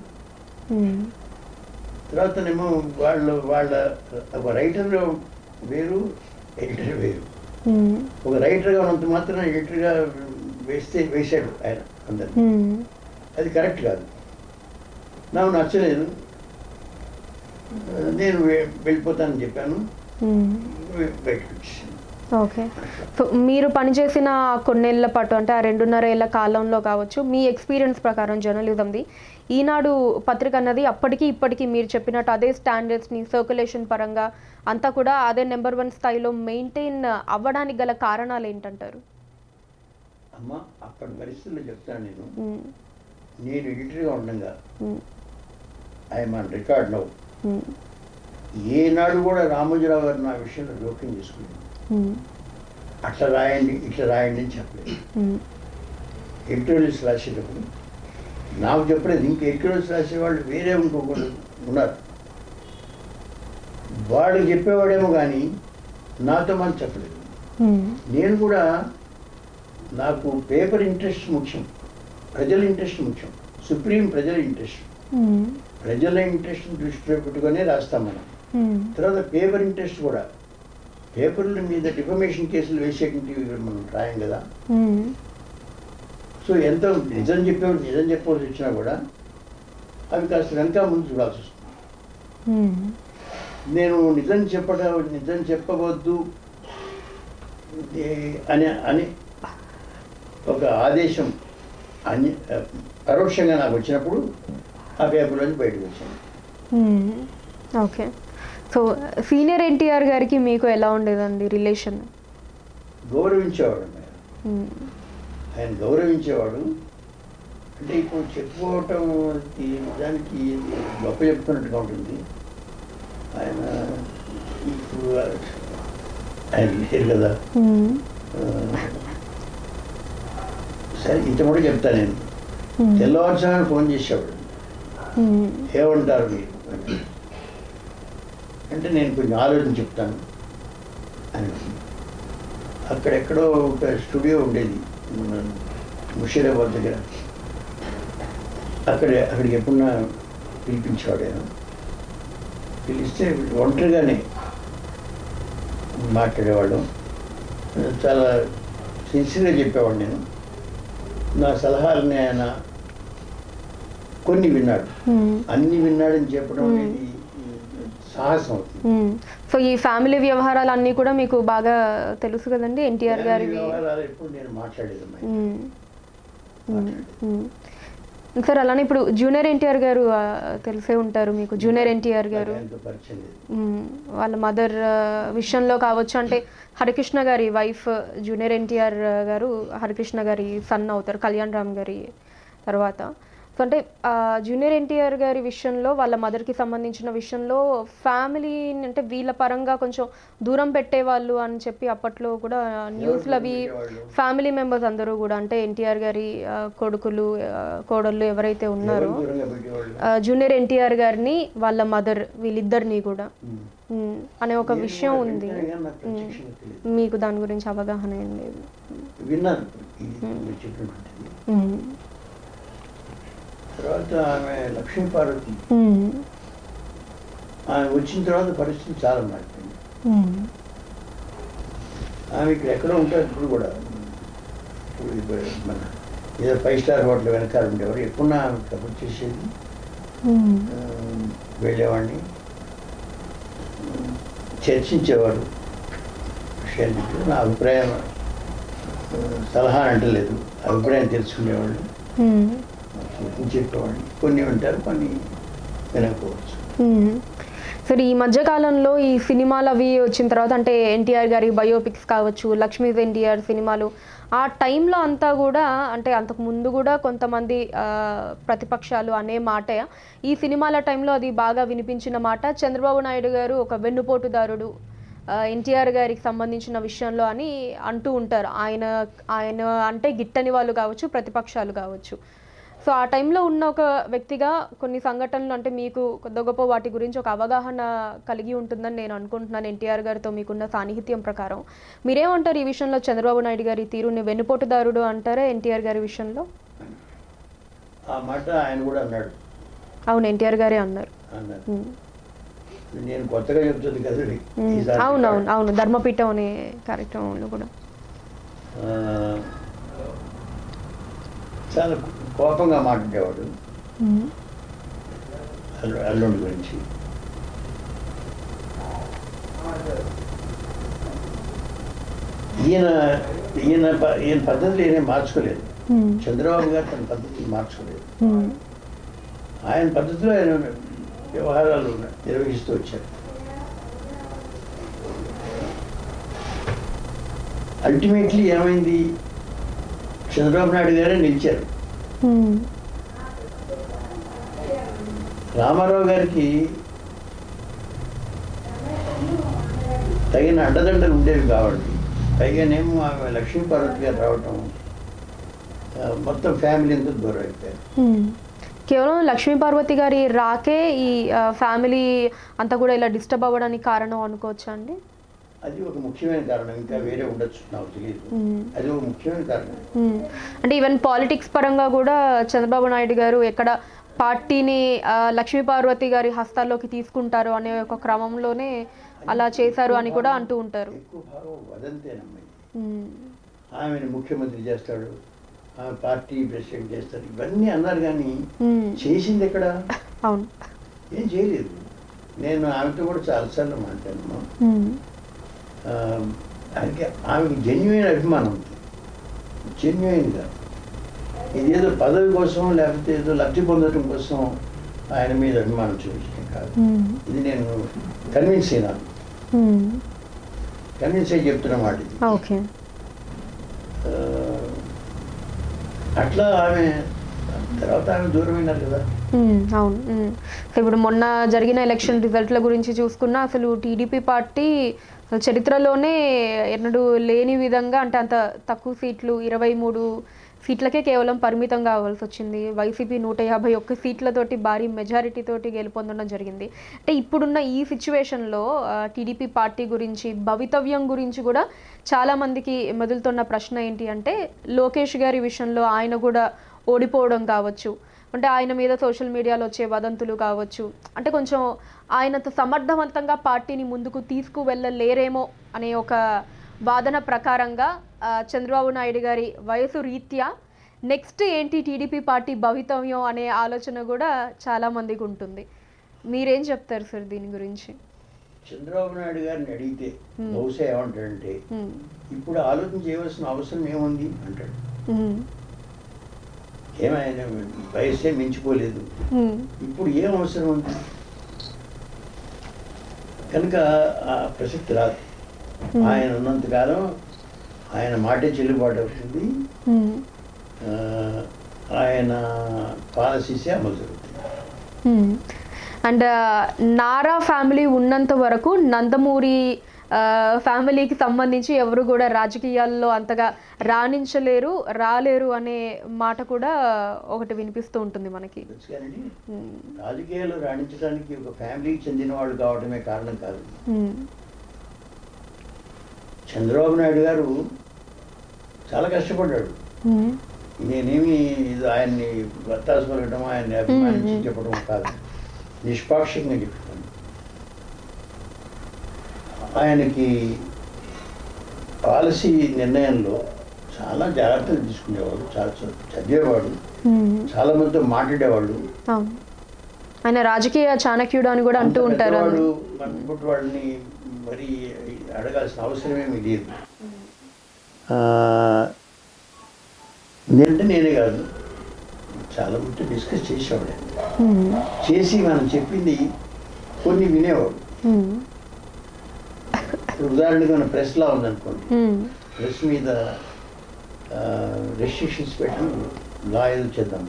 తర్వాతనేమో వాళ్ళు వాళ్ళ ఒక రైటర్ వేరు, ఎడిటర్ వేరు. ఒక రైటర్గా ఉన్నంత మాత్రం ఎడిటర్గా వేస్తే వేసాడు ఆయన అందరినీ. అది కరెక్ట్ కాదు, నాకు నచ్చలేదు, నేను వెళ్ళిపోతానని చెప్పాను, బయటకు వచ్చేసాను. ఓకే, సో మీరు పనిచేసిన కొన్నేళ్ల పాటు అంటే ఆ రెండున్నర ఏళ్ల కాలంలో కావచ్చు, మీ ఎక్స్పీరియన్స్ ప్రకారం జర్నలిజంది ఈనాడు పత్రిక అన్నది అప్పటికి ఇప్పటికీ మీరు చెప్పినట్టు అదే స్టాండర్డ్స్ని సర్క్యులేషన్ పరంగా అంతా కూడా అదే నెంబర్ వన్ స్థాయిలో మెయింటైన్ అవ్వడానికి గల కారణాలు ఏంటంటారు? అమ్మ, అప్పటి పరిస్థితుల్లో చెప్తాను నేను. నేను ఎడిటర్గా ఉండగా ఐఎమ్ ఆన్ రికార్డ్ నౌ, ఏనాడు కూడా రామోజీరావు గారు నా విషయంలో జోక్యం చేసుకున్నాను. అట్లా రాయండి, ఇట్లా రాయండి అని చెప్పలేదు. ఎడిటోరియల్స్ రాసేటప్పుడు నాకు చెప్పలేదు. ఇంకా ఎక్కిరోజు రాసేవాళ్ళు వేరే ఇంకొకళ్ళు ఉన్నారు, వాడు చెప్పేవాడేమో కానీ నాతో మనం చెప్పలేదు. నేను కూడా నాకు పేపర్ ఇంట్రెస్ట్ ముఖ్యం, ప్రజల ఇంట్రెస్ట్ ముఖ్యం, సుప్రీం ప్రజల ఇంట్రెస్ట్. ప్రజల ఇంట్రెస్ట్ దృష్టిలో పెట్టుకునే రాస్తాం మనం. తర్వాత పేపర్ ఇంట్రెస్ట్ కూడా, పేపర్ల మీద డిఫమేషన్ కేసులు వేసేటువంటి మనం రాయం కదా. సో ఎంతో నిజం చెప్పే నిజం చెప్పవలసి వచ్చినా కూడా అవి కాస్త వెనక ముందు చూడాల్సి వస్తుంది. నేను నిజం చెప్పడం నిజం చెప్పవద్దు అని అని ఒక ఆదేశం అన్య పరోక్షంగా నాకు వచ్చినప్పుడు ఆ పేపర్లోంచి బయటకు వచ్చాను. ఓకే. సో సీనియర్ ఎన్టీఆర్ గారికి మీకు ఎలా ఉండేదండి రిలేషన్? గౌరవించేవాడు ఆయన, గౌరవించేవాడు. అంటే ఇప్పుడు చెప్పుకోవటం దానికి గొప్ప చెప్పుకున్నట్టుగా ఉంటుంది. ఆయన ఇప్పుడు ఆయన లేరు కదా. సరే ఇంత కూడా చెప్తాను నేను. తెల్లవారుసారి ఫోన్ చేసేవాడు, ఏమంటారు మీరు అంటే నేను కొంచెం ఆలోచన చెప్తాను అని. అక్కడెక్కడో ఒక స్టూడియో ఉండేది ముషీరాబాద్ దగ్గర, అక్కడ అక్కడికి ఎప్పుడన్నా పిలిపించేవాడు ఆయన. పిలిస్తే ఒంటరిగానే మాట్లాడేవాడు, చాలా సిన్సియర్గా చెప్పేవాడు. నేను నా సలహాలని ఆయన కొన్ని విన్నాడు, అన్ని విన్నాడని చెప్పడం అనేది సాహసం అవుతుంది. సో ఈ ఫ్యామిలీ వ్యవహారాలు అన్నీ కూడా మీకు బాగా తెలుసు కదండి ఎన్టీఆర్ గారి వ్యవహారాలు ఎప్పుడు నేను మాట్లాడేది సార్. అలానే ఇప్పుడు జూనియర్ ఎన్టీఆర్ గారు తెలిసే ఉంటారు మీకు. జూనియర్ ఎన్టీఆర్ గారు వాళ్ళ మదర్ విషయంలో కావచ్చు, అంటే హరికృష్ణ గారి వైఫ్ జూనియర్ ఎన్టీఆర్ గారు హరికృష్ణ గారి సన్ అవుతారు, కళ్యాణ్ రామ్ గారి తర్వాత. సో అంటే జూనియర్ ఎన్టీఆర్ గారి విషయంలో వాళ్ళ మదర్కి సంబంధించిన విషయంలో ఫ్యామిలీ అంటే వీళ్ళ పరంగా కొంచెం దూరం పెట్టేవాళ్ళు అని చెప్పి అప్పట్లో కూడా న్యూస్లు అవి ఫ్యామిలీ మెంబర్స్ అందరూ కూడా, అంటే ఎన్టీఆర్ గారి కొడుకులు కోడళ్ళు ఎవరైతే ఉన్నారో జూనియర్ ఎన్టీఆర్ గారిని వాళ్ళ మదర్ వీళ్ళిద్దరిని కూడా అనే ఒక విషయం ఉంది. మీకు దాని గురించి అవగాహన ఏం లేదు? తర్వాత ఆమె లక్ష్మీ పార్వతి ఆమె వచ్చిన తర్వాత పరిస్థితి చాలా మారిపోయింది. ఆమె ఇక్కడ ఎక్కడో ఉంటారు ఇప్పుడు కూడా. ఇప్పుడు మన ఏదో ఫైవ్ స్టార్ హోటల్ వెనకాల ఉండేవారు, ఎప్పుడన్నా ఆమె కబుర్ చేసేది, వెళ్ళేవాడిని, చర్చించేవారు విషయాలు. నా అభిప్రాయం సలహా అంటలేదు, అభిప్రాయం తెలుసుకునేవాళ్ళు, చెప్పేవాడిని. కొన్ని ఉంటారు, కొన్ని వినకపోవచ్చు. సరే, ఈ మధ్యకాలంలో ఈ సినిమాలు అవి వచ్చిన తర్వాత, అంటే ఎన్టీఆర్ గారి బయోపిక్స్ కావచ్చు, లక్ష్మీ ఎన్టీఆర్ సినిమాలు, ఆ టైంలో అంతా కూడా, అంటే అంతకు ముందు కూడా కొంతమంది ప్రతిపక్షాలు అనే మాట, ఈ సినిమాల టైంలో అది బాగా వినిపించిన మాట, చంద్రబాబు నాయుడు గారు ఒక వెన్నుపోటుదారుడు ఎన్టీఆర్ గారికి సంబంధించిన విషయంలో అని అంటూ ఉంటారు. ఆయన ఆయన అంటే గిట్టని వాళ్ళు కావచ్చు, ప్రతిపక్షాలు కావచ్చు. సో ఆ టైంలో ఉన్న ఒక వ్యక్తిగా కొన్ని సంఘటనలు, అంటే మీకు కొద్ది గొప్ప వాటి గురించి ఒక అవగాహన కలిగి ఉంటుందని నేను అనుకుంటున్నాను. ఎన్టీఆర్ గారితో మీకున్న సాన్నిహిత్యం ప్రకారం మీరేమంటారు ఈ విషయంలో? చంద్రబాబు నాయుడు గారి తీరుని వెన్నుపోటుదారుడు అంటారా ఎన్టీఆర్ గారి విషయంలో? ఆ మాట ఆయన కూడా అన్నాడు. అవును, ఎన్టీఆర్ గారే అన్నారు. నేను కొత్తగా చెప్తుంది కదా. అవును అవును అవును ధర్మపీఠం అనే కార్యక్రమంలో కూడా చాలా కోపంగా మాట్లాడేవాడు అల్లుడి గురించి. ఈయన ఈయన ఈయన పద్ధతులు ఈయన మార్చుకోలేదు. చంద్రబాబు గారు తన పద్ధతులు మార్చుకోలేదు. ఆయన పద్ధతిలో ఆయన వ్యవహారాలు నిర్వహిస్తూ వచ్చారు. అల్టిమేట్లీ ఏమైంది, చంద్రబాబు నాయుడు గారే నిలిచారు. రామారావు గారికి తగిన అండదండలు ఉండేవి కావండి. పైగానేమో ఆమె లక్ష్మీ పార్వతి గారు రావటం, మొత్తం ఫ్యామిలీ అంతా దూరం అయిపోయారు. కేవలం లక్ష్మీ పార్వతి గారి రాకే ఈ ఫ్యామిలీ అంతా కూడా ఇలా డిస్టర్బ్ అవ్వడానికి కారణం అనుకోవచ్చా అండి? అది ఒక ముఖ్యమైన కారణం, ఇంకా వేరే ఉండొచ్చు, నాకు తెలియదు. అది ఒక ముఖ్యమైన కారణం. అంటే ఈవెన్ పాలిటిక్స్ పరంగా కూడా చంద్రబాబు నాయుడు గారు ఎక్కడ పార్టీని లక్ష్మీ పార్వతి గారి హస్తాల్లోకి తీసుకుంటారు అనే ఒక క్రమంలోనే అలా చేశారు అని కూడా అంటూ ఉంటారు. ఎక్కువ భాగం వదంతేనమ్మాయి. ఆమెను ముఖ్యమంత్రి చేస్తాడు, ఆమె పార్టీ ప్రెసిడెంట్ చేస్తాడు, ఇవన్నీ అన్నారు, కానీ చేసింది ఎక్కడ? అవును, ఏం చేయలేదు. నేను ఆమెతో కూడా చాలాసార్లు మాట్లాడాను. అందుకే ఆమెకి జెన్యున్ అభిమానం ఉంది, జెన్యున్గా. ఇది ఏదో పదవి కోసం లేకపోతే ఏదో లబ్ధి పొందడం కోసం ఆయన మీద అభిమానం చూపించడం కాదు. ఇది నేను కన్విన్స్ అయినాను, కన్విన్స్ అయ్యి చెప్తున్న మాట ఇది. ఓకే. అట్లా ఆమె తర్వాత ఆమె దూరమైనారు కదా. అవును. ఇప్పుడు మొన్న జరిగిన ఎలక్షన్ రిజల్ట్ల గురించి చూసుకున్నా అసలు టీడీపీ పార్టీ చరిత్రలోనే ఎన్నడూ లేని విధంగా, అంటే అంత తక్కువ సీట్లు ఇరవై మూడు సీట్లకే కేవలం పరిమితం కావాల్సి వచ్చింది. వైసీపీ నూట యాభై ఒక్క సీట్లతోటి భారీ మెజారిటీతోటి గెలుపొందడం జరిగింది. అంటే ఇప్పుడున్న ఈ సిచ్యువేషన్లో టీడీపీ పార్టీ గురించి, భవితవ్యం గురించి కూడా చాలామందికి మెదులుతున్న ప్రశ్న ఏంటి అంటే, లోకేష్ గారి విషయంలో ఆయన కూడా ఓడిపోవడం కావచ్చు, అంటే ఆయన మీద సోషల్ మీడియాలో వచ్చే వదంతులు కావచ్చు, అంటే కొంచెం ఆయనంత సమర్థవంతంగా పార్టీని ముందుకు తీసుకువెళ్ళలేరేమో అనే ఒక వాదన ప్రకారంగా చంద్రబాబు నాయుడు గారి వయసు రీత్యా నెక్స్ట్ ఏంటి టీడీపీ పార్టీ భవితవ్యం అనే ఆలోచన కూడా చాలామందికి ఉంటుంది. మీరేం చెప్తారు సార్ దీని గురించి? చంద్రబాబు నాయుడు గారిని అడిగితే బహుశా ఏమంటాడంటే, ఇప్పుడు ఆలోచన చేయవలసిన అవసరం ఏముంది అంటాడు. ఏమైనా వయసే మించిపోలేదు, ఇప్పుడు ఏం అవసరం ఉంది కనుక ఆ ప్రసక్తి రాదు. ఆయన ఉన్నంతకాలం ఆయన మాటే చెల్లుబాటు అవుతుంది, ఆయన పాలసీసే అమలు జరుగుతుంది. అండ్ నారా ఫ్యామిలీ ఉన్నంత వరకు నందమూరి ఫ్యామిలీకి సంబంధించి ఎవరు కూడా రాజకీయాల్లో అంతగా రాణించలేరు, రాలేరు అనే మాట కూడా ఒకటి వినిపిస్తూ ఉంటుంది మనకి. రాజకీయాల్లో రాణించడానికి ఒక ఫ్యామిలీకి చెందిన వాళ్ళు కావడమే కారణం కాదు. చంద్రబాబు నాయుడు గారు చాలా కష్టపడ్డాడు. నేనేమి ఆయన్ని వత్తాసు పలకడం, ఆయన్ని అభిమానించి చెప్పడం కాదు, నిష్పాక్షికంగా చెప్తాను. ఆయనకి పాలసీ నిర్ణయంలో చాలా జాగ్రత్తలు తీసుకునేవాడు, చాలా చదివేవాడు, చాలా మందితో మాట్లాడేవాళ్ళు. ఆయన రాజకీయ చాణక్యుడు అని కూడా అంటూ ఉంటారు. మనకి వాళ్ళని మరి అడగాల్సిన అవసరమేమీ లేదు. నేనంటే నేనే కాదు, చాలా మంది డిస్కస్ చేసేవాడు, చేసి మనం చెప్పింది కొన్ని వినేవాడు. ఉదాహరణకు మన ప్రెస్ లా ఉందనుకోండి, ప్రెస్ మీద రెస్ట్రిక్షన్స్ పెట్టి లా ఏదో చేద్దాం.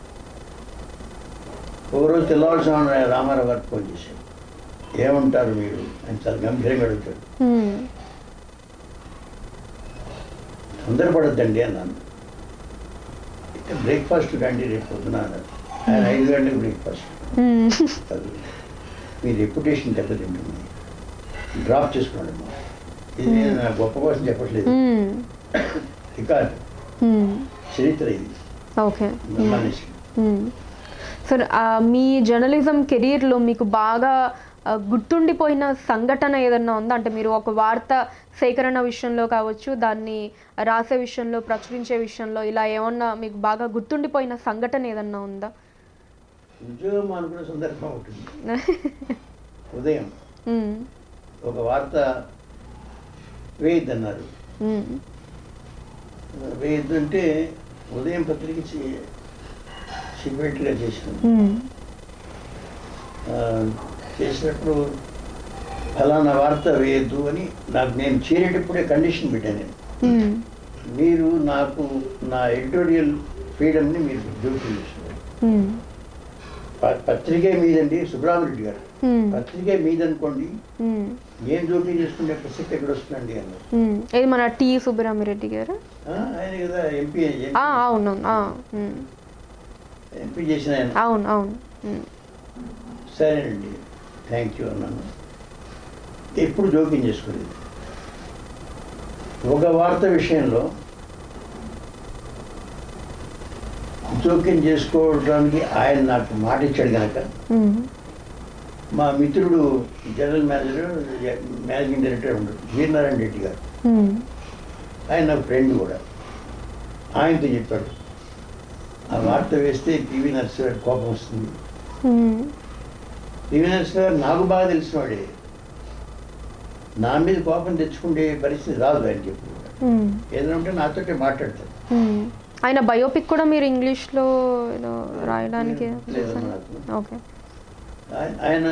ఒకరోజు తెల్లవారుజామున రామారావు గారికి ఫోన్ చేశాడు, ఏమంటారు మీరు అని చాలా గంభీరంగా అడుగుతాడు. తొందరపడద్దండి అన్నాను. అయితే బ్రేక్ఫాస్ట్ రండి రేపు పొద్దున అన్నారు. ఆయన ఐదు గంటలకు బ్రేక్ఫాస్ట్. మీ రెప్యుటేషన్ దెబ్బతింటుంది, డ్రాప్ చేసుకోండి. ఇది నేను నా గొప్ప కోసం చెప్పట్లేదు, రికార్డు, చరిత్ర ఇది. ఓకే సార్, మీ జర్నలిజం కెరీర్లో మీకు బాగా గుర్తుండిపోయిన సంఘటన ఏదన్నా ఉందా? అంటే మీరు ఒక వార్త సేకరణ విషయంలో కావచ్చు, దాన్ని రాసే విషయంలో, ప్రచురించే విషయంలో ఇలా ఏమన్నా మీకు బాగా గుర్తుండిపోయిన సంఘటన ఏదన్నా ఉందా? ఉద్యోగం అనుకునే సందర్భం ఉంటుంది. ఉదయం ఒక వార్త వేయద్దన్నారు. వేయద్దు అంటే ఉదయం పత్రిక సిగ్నెట్గా చేశాను. చేసినప్పుడు ఫలానా వార్త వేయద్దు అని నాకు నేను చేరేటప్పుడే కండిషన్ పెట్టాను. నేను మీరు నాకు నా ఎడిటోరియల్ ఫ్రీడమ్ని మీరు డ్యూటీ చేస్తున్నారు, పత్రికే మీదండి సుబ్రహ్మరెడ్డి గారు, పత్రికే మీదనుకోండి ఏం జోక్యం చేసుకునే ప్రసక్తి ఎక్కడ వస్తుందండి అన్నారు. ఇది మన టి సుబ్రహ్మరెడ్డి గారు ఆయన కదా ఎంపీ, అవును ఎంపీ చేసిన ఆయన. అవును అవును సరేనండి, థ్యాంక్ యూ అన్నాను. ఎప్పుడు జోక్యం చేసుకోలేదు. ఒక వార్త విషయంలో జోక్యం చేసుకోవడానికి ఆయన నాకు మాట ఇచ్చాడు కనుక, మా మిత్రుడు జనరల్ మేనేజర్ మేనేజింగ్ డైరెక్టర్ ఉండడు వీరనారాయణ రెడ్డి గారు, ఆయన నాకు ఫ్రెండ్ కూడా, ఆయనతో చెప్పాడు ఆ వార్త వేస్తే పివి నరసింహ గారి కోపం వస్తుంది. పివి నరసింహ గారు నాకు బాగా తెలిసిన వాడే, నా మీద కోపం తెచ్చుకుంటే పరిస్థితి రాదు ఆయన చెప్పి, ఏదైనా ఉంటే నాతోటే మాట్లాడతాడు. ఆయన బయోపిక్ కూడా మీరు ఇంగ్లీష్లో రాయడానికి ఓకే, ఆయన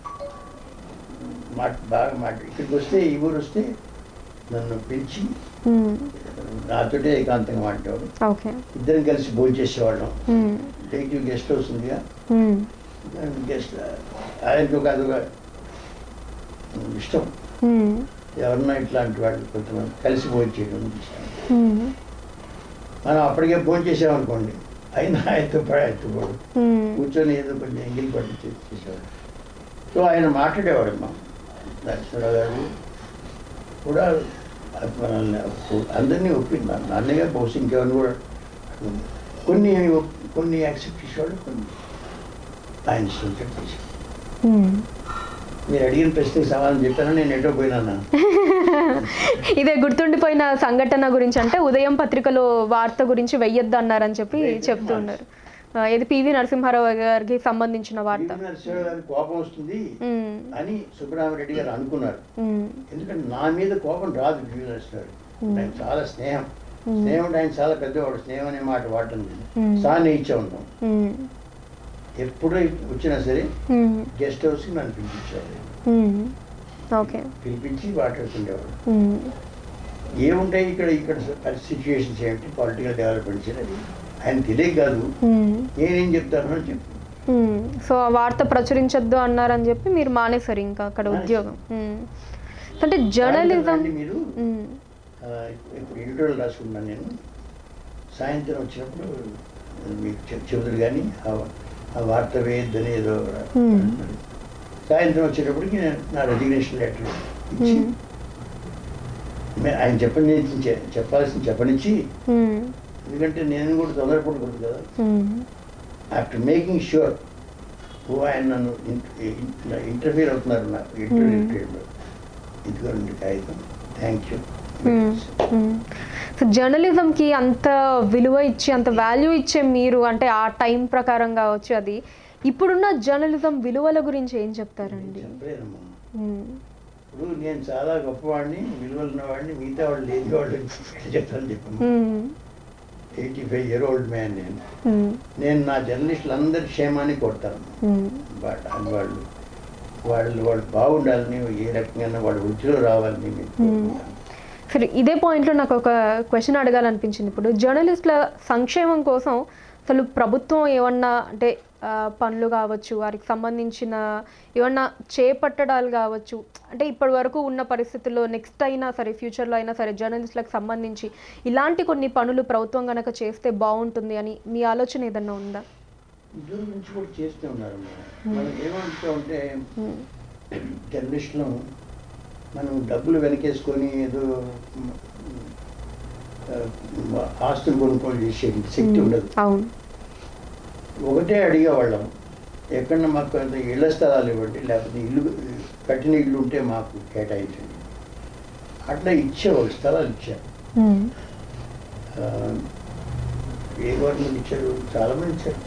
మాట బాగా మాట ఇక్కడికి వస్తే ఈ ఊరు వస్తే నన్ను పిలిచి నాతోటే ఏకాంతంగా మాట్లాడు, ఇద్దరం కలిసి భోజనం చేసేవాళ్ళం. టేక్ యూ గెస్ట్ హౌస్ ఉందిగా, గెస్ట్ ఆయనకు ఒక అదొక ఇష్టం, ఎవరన్నా ఇట్లాంటి వాళ్ళు కొంతమంది కలిసి భోజనం చేయడం ఇష్టం. మనం అప్పటికే భోజనం చేసామనుకోండి, అయినా ఆయనతో పడి ఆయనతో పడు కూర్చొని ఏదో కొంచెం ఎంగిల్ పట్టి చేసేవాడు. సో ఆయన మాట్లాడేవాడు. మా నరసింహరావు గారు కూడా మనల్ని అందరినీ ఒప్పింది, నాన్నగా బహుశా ఇంకెవరిని కూడా కొన్ని కొన్ని యాక్సెప్ట్ చేసేవాడు, కొన్ని ఆయన ఇష్టం చేసేవాడు. మీరు అడిగిన ప్రశ్నకి సమాధానం చెప్పాను, నేను ఎటో పోయినా. ఇదే గుర్తుండిపోయిన సంఘటన గురించి అంటే ఉదయం పత్రికలో వార్త గురించి వెయ్యొద్దు అన్నారని చెప్పి చెప్తున్నారు. ఇది పివి నరసింహారావు గారికి సంబంధించిన వార్త. నరసింహారావు గారికి కోపం వస్తుంది అని సుబ్రహ్మరెడ్డి గారు అనుకున్నారు. ఎందుకంటే నా మీద కోపం రాదు పివి నరసింహారావు, ఆయన చాలా స్నేహం, స్నేహం అంటే ఆయన చాలా పెద్దవాడు, స్నేహం అనే మాట వాడటం లేదు, సాన్నిహిత్యం ఉన్నాం. ఎప్పుడు వచ్చినా సరే గెస్ట్ హౌస్ కి నన్ను పిలిపించేవాడు, పిలిపించి మాట్లాడుతుండేవాడు. ఏముంటాయి ఇక్కడ ఇక్కడ సిచ్యువేషన్స్ ఏమిటి, పొలిటికల్ డెవలప్మెంట్స్ అది ఆయన తెలియక కాదు, నేనేం చెప్తాను అని చెప్పి. సో ఆ వార్త ప్రచురించొద్దు అన్నారని చెప్పి మీరు మానేశారు ఇంకా అక్కడ ఉద్యోగం. అంటే జర్నలిజం మీరు ఇప్పుడు ఇంటర్వ్యూలు రాసుకున్నాను నేను, సాయంత్రం వచ్చినప్పుడు మీకు చెబుతారు కానీ ఆ వార్త వేయద్దని ఏదో, సాయంత్రం వచ్చేటప్పటికి నా రెసిగ్నేషన్ లెటర్ ఇచ్చి ఆయన చెప్పని చెప్పాల్సింది చెప్పనిచ్చి, ఎందుకంటే నేను కూడా తొందరపడకూడదు కదా, ఆఫ్టర్ మేకింగ్ ష్యూర్ ఆయన నన్ను ఇంటర్ఫీర్ అవుతున్నారు నా ఇంటర్వ్యూలో, ఇదిగోండి కాగితం, థ్యాంక్ యూ. సో జర్నలిజంకి అంత విలువ ఇచ్చి అంత వాల్యూ ఇచ్చే మీరు, అంటే ఆ టైం ప్రకారం కావచ్చు, అది ఇప్పుడున్న జర్నలిజం విలువల గురించి ఏం చెప్తారండి? చెప్పలేదమ్మా, ఇప్పుడు నేను చాలా గొప్పవాడిని, విలువలు ఉన్నవాడిని, మిగతా వాళ్ళు లేని వాళ్ళు చెప్తాను చెప్పాను. Eighty five year old man నేను, నేను నా జర్నలిస్టులు అందరి క్షేమాన్ని కొడతాను. వాళ్ళు వాళ్ళు వాళ్ళు వాళ్ళు బాగుండాలని, ఏ రకంగా వాళ్ళ వృత్తిలో రావాలని నేను. సరే, ఇదే పాయింట్లో నాకు ఒక క్వశ్చన్ అడగాలనిపించింది. ఇప్పుడు జర్నలిస్టుల సంక్షేమం కోసం అసలు ప్రభుత్వం ఏమన్నా అంటే పనులు కావచ్చు, వారికి సంబంధించిన ఏమన్నా చేపట్టడాలు కావచ్చు, అంటే ఇప్పటి వరకు ఉన్న పరిస్థితుల్లో నెక్స్ట్ అయినా సరే ఫ్యూచర్లో అయినా సరే జర్నలిస్టులకు సంబంధించి ఇలాంటి కొన్ని పనులు ప్రభుత్వం కనుక చేస్తే బాగుంటుంది అని మీ ఆలోచన ఏదన్నా ఉందా? ఉద్యోగం నుంచి కూడా చేస్తూ ఉన్నారు. మనం ఏమంటూ ఉంటే జర్నలిస్టులు మనం డబ్బులు వెనకేసుకొని ఏదో ఆస్తులు కొనుగోలు చేసే శక్తి ఉండదు. ఒకటే అడిగేవాళ్ళం, ఎక్కడన్నా మాకు ఇళ్ల స్థలాలు ఇవ్వండి, లేకపోతే ఇల్లు కట్టిన ఇల్లు ఉంటే మాకు కేటాయించండి, అట్లా ఇచ్చేవాళ్ళు, స్థలాలు ఇచ్చారు. ఏ గవర్నమెంట్ ఇచ్చారు, చాలామంది ఇచ్చారు.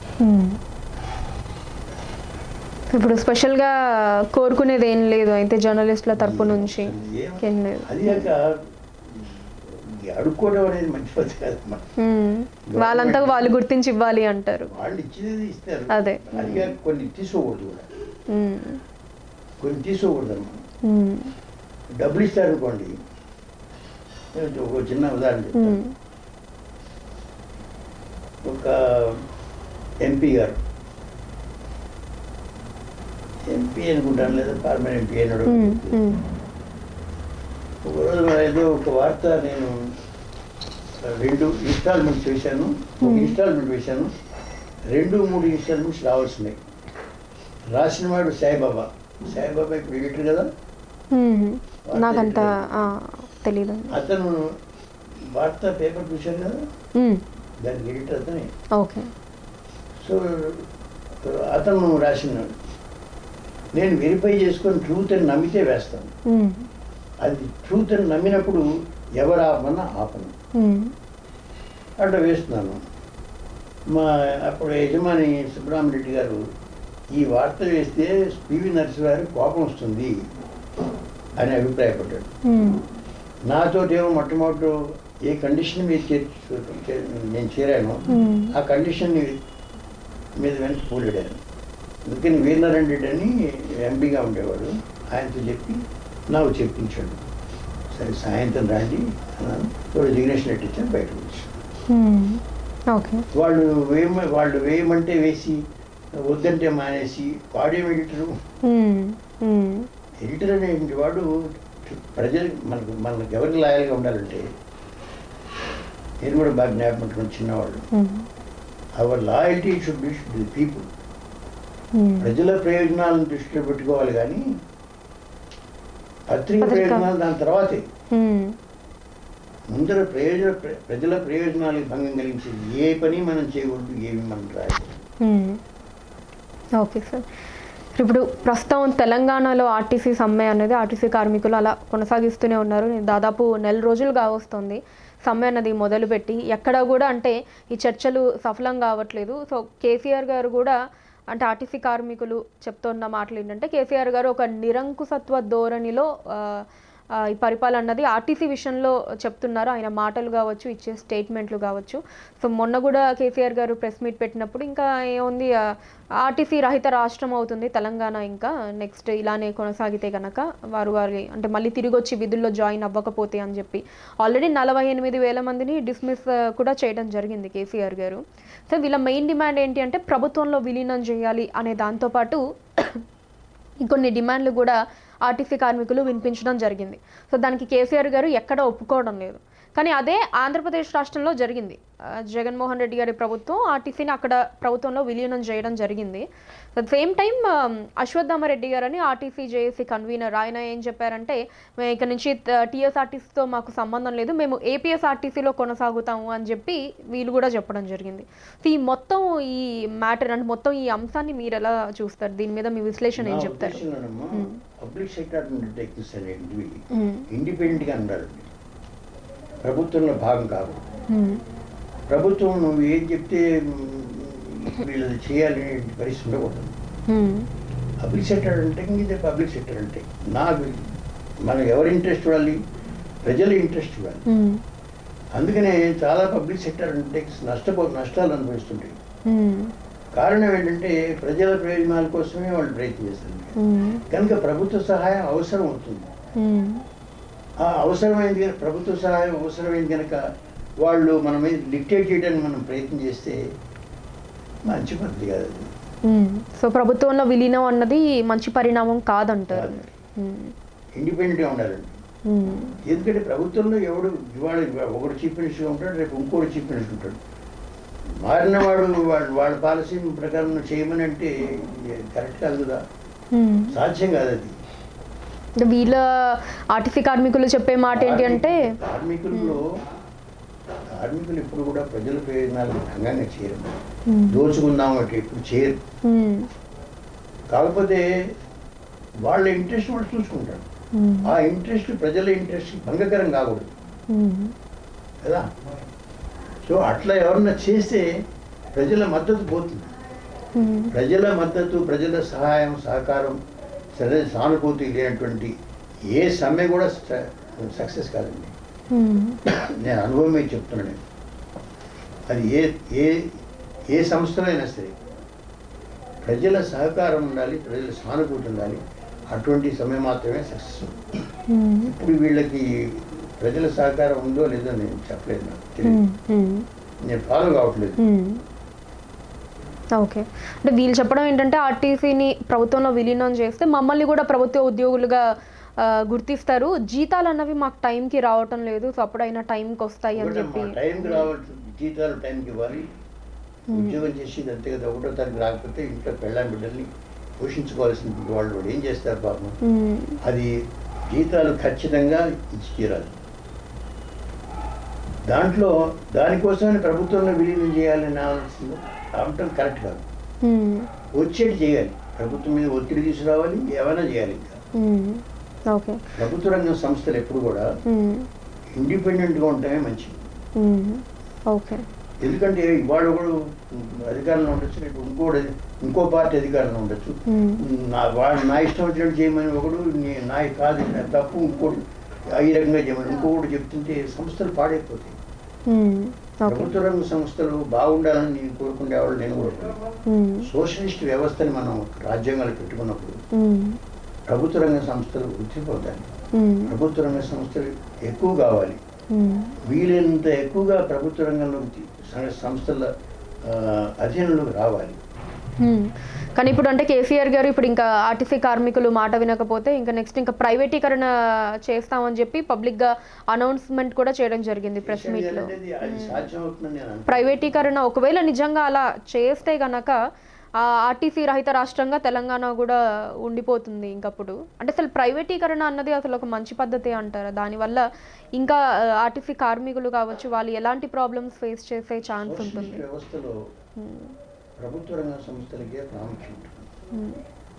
ఇప్పుడు స్పెషల్గా కోరుకునేది ఏం లేదు అయితే జర్నలిస్టుల తరపు నుంచి? అది కాక అడుక్కోవడం అనేది మంచి పద్ధతి కాదమ్మా, వాళ్ళంతా వాళ్ళు గుర్తించి ఇవ్వాలి అంటారు. వాళ్ళు ఇచ్చేది ఇస్తారు, అదే అది కాక కొన్ని తీసుకోకూడదు కూడా, కొన్ని తీసుకోకూడదమ్మా. డబ్బులు ఇస్తారు అనుకోండి, ఒక చిన్న ఉదాహరణ చెప్తాను. ఒక ఎంపీ గారు ఎంపీ అనుకుంటాను లేదా పర్మనెంట్ ఎంపీ అన్నాడు. ఒకరోజు ఏదో ఒక వార్త నేను రెండు ఇన్స్టాల్మెంట్స్ వేశాను, ఒక ఇన్స్టాల్మెంట్ వేశాను, రెండు మూడు ఇన్స్టాల్మెంట్స్ రావాల్సినాయి. రాసిన వాడు సాయిబాబా. సాయిబాబా ఇప్పుడు ఎడిటర్ కదా, నాకంత తెలీదు. అతను వార్త పేపర్ చూశాను కదా, దానికి ఎడిటర్ అతనే. ఓకే. సో అతను రాసినాడు, నేను వెరిఫై చేసుకొని ట్రూత్ అని నమ్మితే వేస్తాను. అది ట్రూత్ అని నమ్మినప్పుడు ఎవరు ఆపమన్నా ఆపను, అట్లా వేస్తున్నాను. మా అప్పుడు యజమాని సుబ్రహ్మరెడ్డి గారు ఈ వార్త వేస్తే పివి నరసింహారావు కోపం వస్తుంది అని అభిప్రాయపడ్డాడు. నాతోటేమో మొట్టమొదటి ఏ కండిషన్ మీద చేర్చు నేను చేరాను, ఆ కండిషన్ మీద వెనక్కి పూలాడాను. అందుకని వీరనారాయణ రెడ్డి అని ఎంపీగా ఉండేవాడు, ఆయనతో చెప్పి నాకు చెప్పించాడు. సరే సాయంత్రం రండి అన్నాను, రిజిగ్నేషన్ లెటర్ ఇచ్చాను, బయటకు వచ్చాను. వాళ్ళు వేయ వాళ్ళు వేయమంటే వేసి వద్దంటే మానేసి వాడేం ఎడిటరు. ఎడిటర్ అనేటువంటి వాడు ప్రజలు మనకు మనకు ఎవరికి లాయల్గా ఉండాలంటే, నేను కూడా బాగా జ్ఞాపకం చిన్నవాళ్ళు, our loyalty should be should the people. ప్రజల ప్రయోజనాలను దృష్టిలో పెట్టుకోవాలి, కానీ పత్రిక ప్రయోజనాలు దాని తర్వాతే. ముందర ప్రయోజన ప్రజల ప్రయోజనాలకు భంగం కలిగించేది ఏ పని మనం చేయకూడదు, ఏమి మనం రాయకూడదు. Okay sir. ఇప్పుడు ప్రస్తుతం తెలంగాణలో ఆర్టీసీ సమ్మె అనేది ఆర్టీసీ కార్మికులు అలా కొనసాగిస్తూనే ఉన్నారు. దాదాపు నెల రోజులు కావస్తుంది సమ్మె అన్నది మొదలుపెట్టి. ఎక్కడ కూడా అంటే ఈ చర్చలు సఫలం కావట్లేదు. సో కేసీఆర్ గారు కూడా అంటే ఆర్టీసీ కార్మికులు చెప్తున్న మాటలు ఏంటంటే, కేసీఆర్ గారు ఒక నిరంకుశత్వ ధోరణిలో ఈ పరిపాలన అన్నది ఆర్టీసీ విషయంలో చెప్తున్నారు. ఆయన మాటలు కావచ్చు, ఇచ్చే స్టేట్మెంట్లు కావచ్చు. సో మొన్న కూడా కేసీఆర్ గారు ప్రెస్ మీట్ పెట్టినప్పుడు ఇంకా ఏముంది, ఆర్టీసీ రహిత రాష్ట్రం అవుతుంది తెలంగాణ, ఇంకా నెక్స్ట్ ఇలానే కొనసాగితే కనుక వారు వారి అంటే మళ్ళీ తిరిగి వచ్చి విధుల్లో జాయిన్ అవ్వకపోతే అని చెప్పి ఆల్రెడీ నలభై ఎనిమిది వేల మందిని డిస్మిస్ కూడా చేయడం జరిగింది కేసీఆర్ గారు. సో వీళ్ళ మెయిన్ డిమాండ్ ఏంటి అంటే ప్రభుత్వంలో విలీనం చేయాలి అనే దాంతోపాటు ఇంకొన్ని డిమాండ్లు కూడా ఆర్టీసీ కార్మికులు వినిపించడం జరిగింది. సో దానికి కేసీఆర్ గారు ఎక్కడ ఒప్పుకోవడం లేదు. కానీ అదే ఆంధ్రప్రదేశ్ రాష్ట్రంలో జరిగింది. జగన్మోహన్ రెడ్డి గారి ప్రభుత్వం ఆర్టీసీని అక్కడ ప్రభుత్వంలో విలీనం చేయడం జరిగింది. అట్ సేమ్ టైం అశ్వత్థామరెడ్డి గారని ఆర్టీసీ జేఏసీ కన్వీనర్, ఆయన ఏం చెప్పారంటే, మేము ఇక్కడ నుంచి టీఎస్ఆర్టీసీతో మాకు సంబంధం లేదు, మేము ఏపీఎస్ఆర్టీసీలో కొనసాగుతాము అని చెప్పి వీళ్ళు కూడా చెప్పడం జరిగింది. సో ఈ మొత్తం ఈ మ్యాటర్ అంటే మొత్తం ఈ అంశాన్ని మీరు ఎలా చూస్తారు? దీని మీద మీ విశ్లేషణ ఏం చెప్తారు? పబ్లిక్ సెక్టర్ ఇండిపెండెంట్గా ఉండాలండి, ప్రభుత్వంలో భాగం కాదు. ప్రభుత్వం నువ్వు ఏం చెప్తే వీళ్ళది చేయాలనే పరిస్థితి ఉండకూడదు. పబ్లిక్ సెక్టర్ అంటే ఇదే పబ్లిక్ సెక్టర్ అంటే నాకు మనం ఎవరి ఇంట్రెస్ట్ చూడాలి, ప్రజల ఇంట్రెస్ట్ చూడాలి. అందుకనే చాలా పబ్లిక్ సెక్టర్ అంటే నష్టపో నష్టాలు అనుభవిస్తుంటాయి. కారణం ఏంటంటే ప్రజల ప్రయోజనాల కోసమే వాళ్ళు ప్రయత్నం చేస్తారు కనుక ప్రభుత్వ సహాయం అవసరం అవుతుంది. ఆ అవసరమైంది కనుక ప్రభుత్వ సహాయం అవసరమైంది కనుక వాళ్ళు మన మీద డిక్టేట్ చేయడానికి మనం ప్రయత్నం చేస్తే మంచి పద్ధతి కాదు. సో ప్రభుత్వంలో విలీనం అన్నది మంచి పరిణామం కాదంటారు. ఇండిపెండెంట్గా ఉండాలండి. ఎందుకంటే ప్రభుత్వంలో ఎవడు ఇవాళ ఒకడు చీఫ్ మినిస్టర్గా ఉంటాడు, రేపు ఇంకోటి చీఫ్ మినిస్టర్ ఉంటాడు. మారినవాడు వాడు వాళ్ళ పాలసీ ప్రకారం చేయమని అంటే కరెక్ట్ కాదు కదా, సాధ్యం కాదు అది. వీళ్ళ ఆర్టీసీ కార్మికులు చెప్పే మాట ఏంటి అంటే, కార్మికుల్లో కార్మికులు ఇప్పుడు కూడా ప్రజల ప్రయోజనాలకు భంగంగా చేయరు, దోచుకుందాం అంటే ఇప్పుడు చేయరు. కాకపోతే వాళ్ళ ఇంట్రెస్ట్ కూడా చూసుకుంటారు. ఆ ఇంట్రెస్ట్ ప్రజల ఇంట్రెస్ట్ భంగకరం కాకూడదు కదా. సో అట్లా ఎవరన్నా చేస్తే ప్రజల మద్దతు పోతుంది. ప్రజల మద్దతు, ప్రజల సహాయం సహకారం, సరే సానుభూతి లేనటువంటి ఏ సమ్మె కూడా సక్సెస్ కాదండి. నేను అనుభవమే చెప్తున్నాను. అది ఏ ఏ ఏ సంస్థలో అయినా సరే ప్రజల సహకారం ఉండాలి, ప్రజల సానుభూతి ఉండాలి. అటువంటి సమ్మె మాత్రమే సక్సెస్. ఇప్పుడు వీళ్ళకి ప్రజల సహకారం ఉందో లేదో నేను చెప్పలేదు, నాకు తెలియదు, నేను ఫాలో కావట్లేదు. ఓకే. అంటే వీళ్ళు చెప్పడం ఏంటంటే ఆర్టీసీని ప్రభుత్వంలో విలీనం చేస్తే మమ్మల్ని కూడా ప్రభుత్వ ఉద్యోగులుగా గుర్తిస్తారు, జీతాలు అన్నవి మాకు టైంకి రావటం లేదు, సో అప్పుడైనా టైంకి వస్తాయి అని చెప్పి. టైంకి రావచ్చు, జీతాలు టైంకి ఇవ్వాలి, ఉద్యోగం చేసేది అంతే కదా. ఒకటో తారీఖు రాకపోతే ఇంట్లో పెళ్ళాం బిడ్డల్ని పోషించుకోవాల్సిన వాళ్ళు ఏం చేస్తారు పాపం. అది జీతాలు ఖచ్చితంగా ఇచ్చి తీరాలి. దాంట్లో దానికోసమని ప్రభుత్వంలో విలీనం చేయాలని ఆలోచన రావటం కరెక్ట్ కాదు. వచ్చేటి చేయాలి, ప్రభుత్వం మీద ఒత్తిడి తీసుకురావాలి, ఏమైనా చేయాలి. ఇంకా ఓకే, ప్రభుత్వ రంగం సంస్థలు ఎప్పుడు కూడా ఇండిపెండెంట్గా ఉండటమే మంచిది. ఓకే, ఎందుకంటే ఇవాళ ఒకడు అధికారంలో ఉండొచ్చు, రేపు ఇంకోటి ఇంకో పార్టీ అధికారంలో ఉండొచ్చు. నా వాడు నా ఇష్టం వచ్చినట్టు చేయమని ఒకడు, నా కాదు తప్పు ఇంకోటి ఈ రకంగా చేయమని ఇంకొకటి చెప్తుంటే సంస్థలు పాడైపోతాయి. ప్రభుత్వ రంగ సంస్థలు బాగుండాలని నేను కోరుకునేవాళ్ళు. నేను కూడా సోషలిస్ట్ వ్యవస్థని మనం రాజ్యాంగాలు పెట్టుకున్నప్పుడు ప్రభుత్వ రంగ సంస్థలు వృద్ధిపోతాయి. ప్రభుత్వ రంగ సంస్థలు ఎక్కువ కావాలి, వీలైనంత ఎక్కువగా ప్రభుత్వ రంగంలో సంస్థల అధీనంలోకి రావాలి. కానీ ఇప్పుడు అంటే కేసీఆర్ గారు ఇప్పుడు ఇంకా ఆర్టీసీ కార్మికులు మాట వినకపోతే ఇంకా నెక్స్ట్ ఇంకా ప్రైవేటీకరణ చేస్తామని చెప్పి పబ్లిక్ గా అనౌన్స్మెంట్ కూడా చేయడం జరిగింది ప్రెస్ మీట్ లో. ప్రైవేటీకరణ ఒకవేళ నిజంగా అలా చేస్తే గనక ఆర్టీసీ రహిత రాష్ట్రంగా తెలంగాణ కూడా ఉండిపోతుంది. ఇంకప్పుడు అంటే అసలు ప్రైవేటీకరణ అన్నది అసలు ఒక మంచి పద్ధతి అంటారా? దానివల్ల ఇంకా ఆర్టీసీ కార్మికులు కావచ్చు వాళ్ళు ఎలాంటి ప్రాబ్లమ్స్ ఫేస్ చేసే ఛాన్స్ ఉంటుంది? ప్రభుత్వ రంగ సంస్థలకే ప్రాముఖ్యం ఉంటుంది.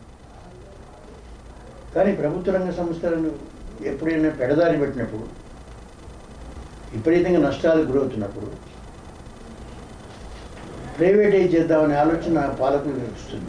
కానీ ప్రభుత్వ రంగ సంస్థలను ఎప్పుడైనా పెడదారి పెట్టినప్పుడు, విపరీతంగా నష్టాలు గురవుతున్నప్పుడు ప్రైవేటైజ్ చేద్దామనే ఆలోచన పాలకులు వస్తుంది.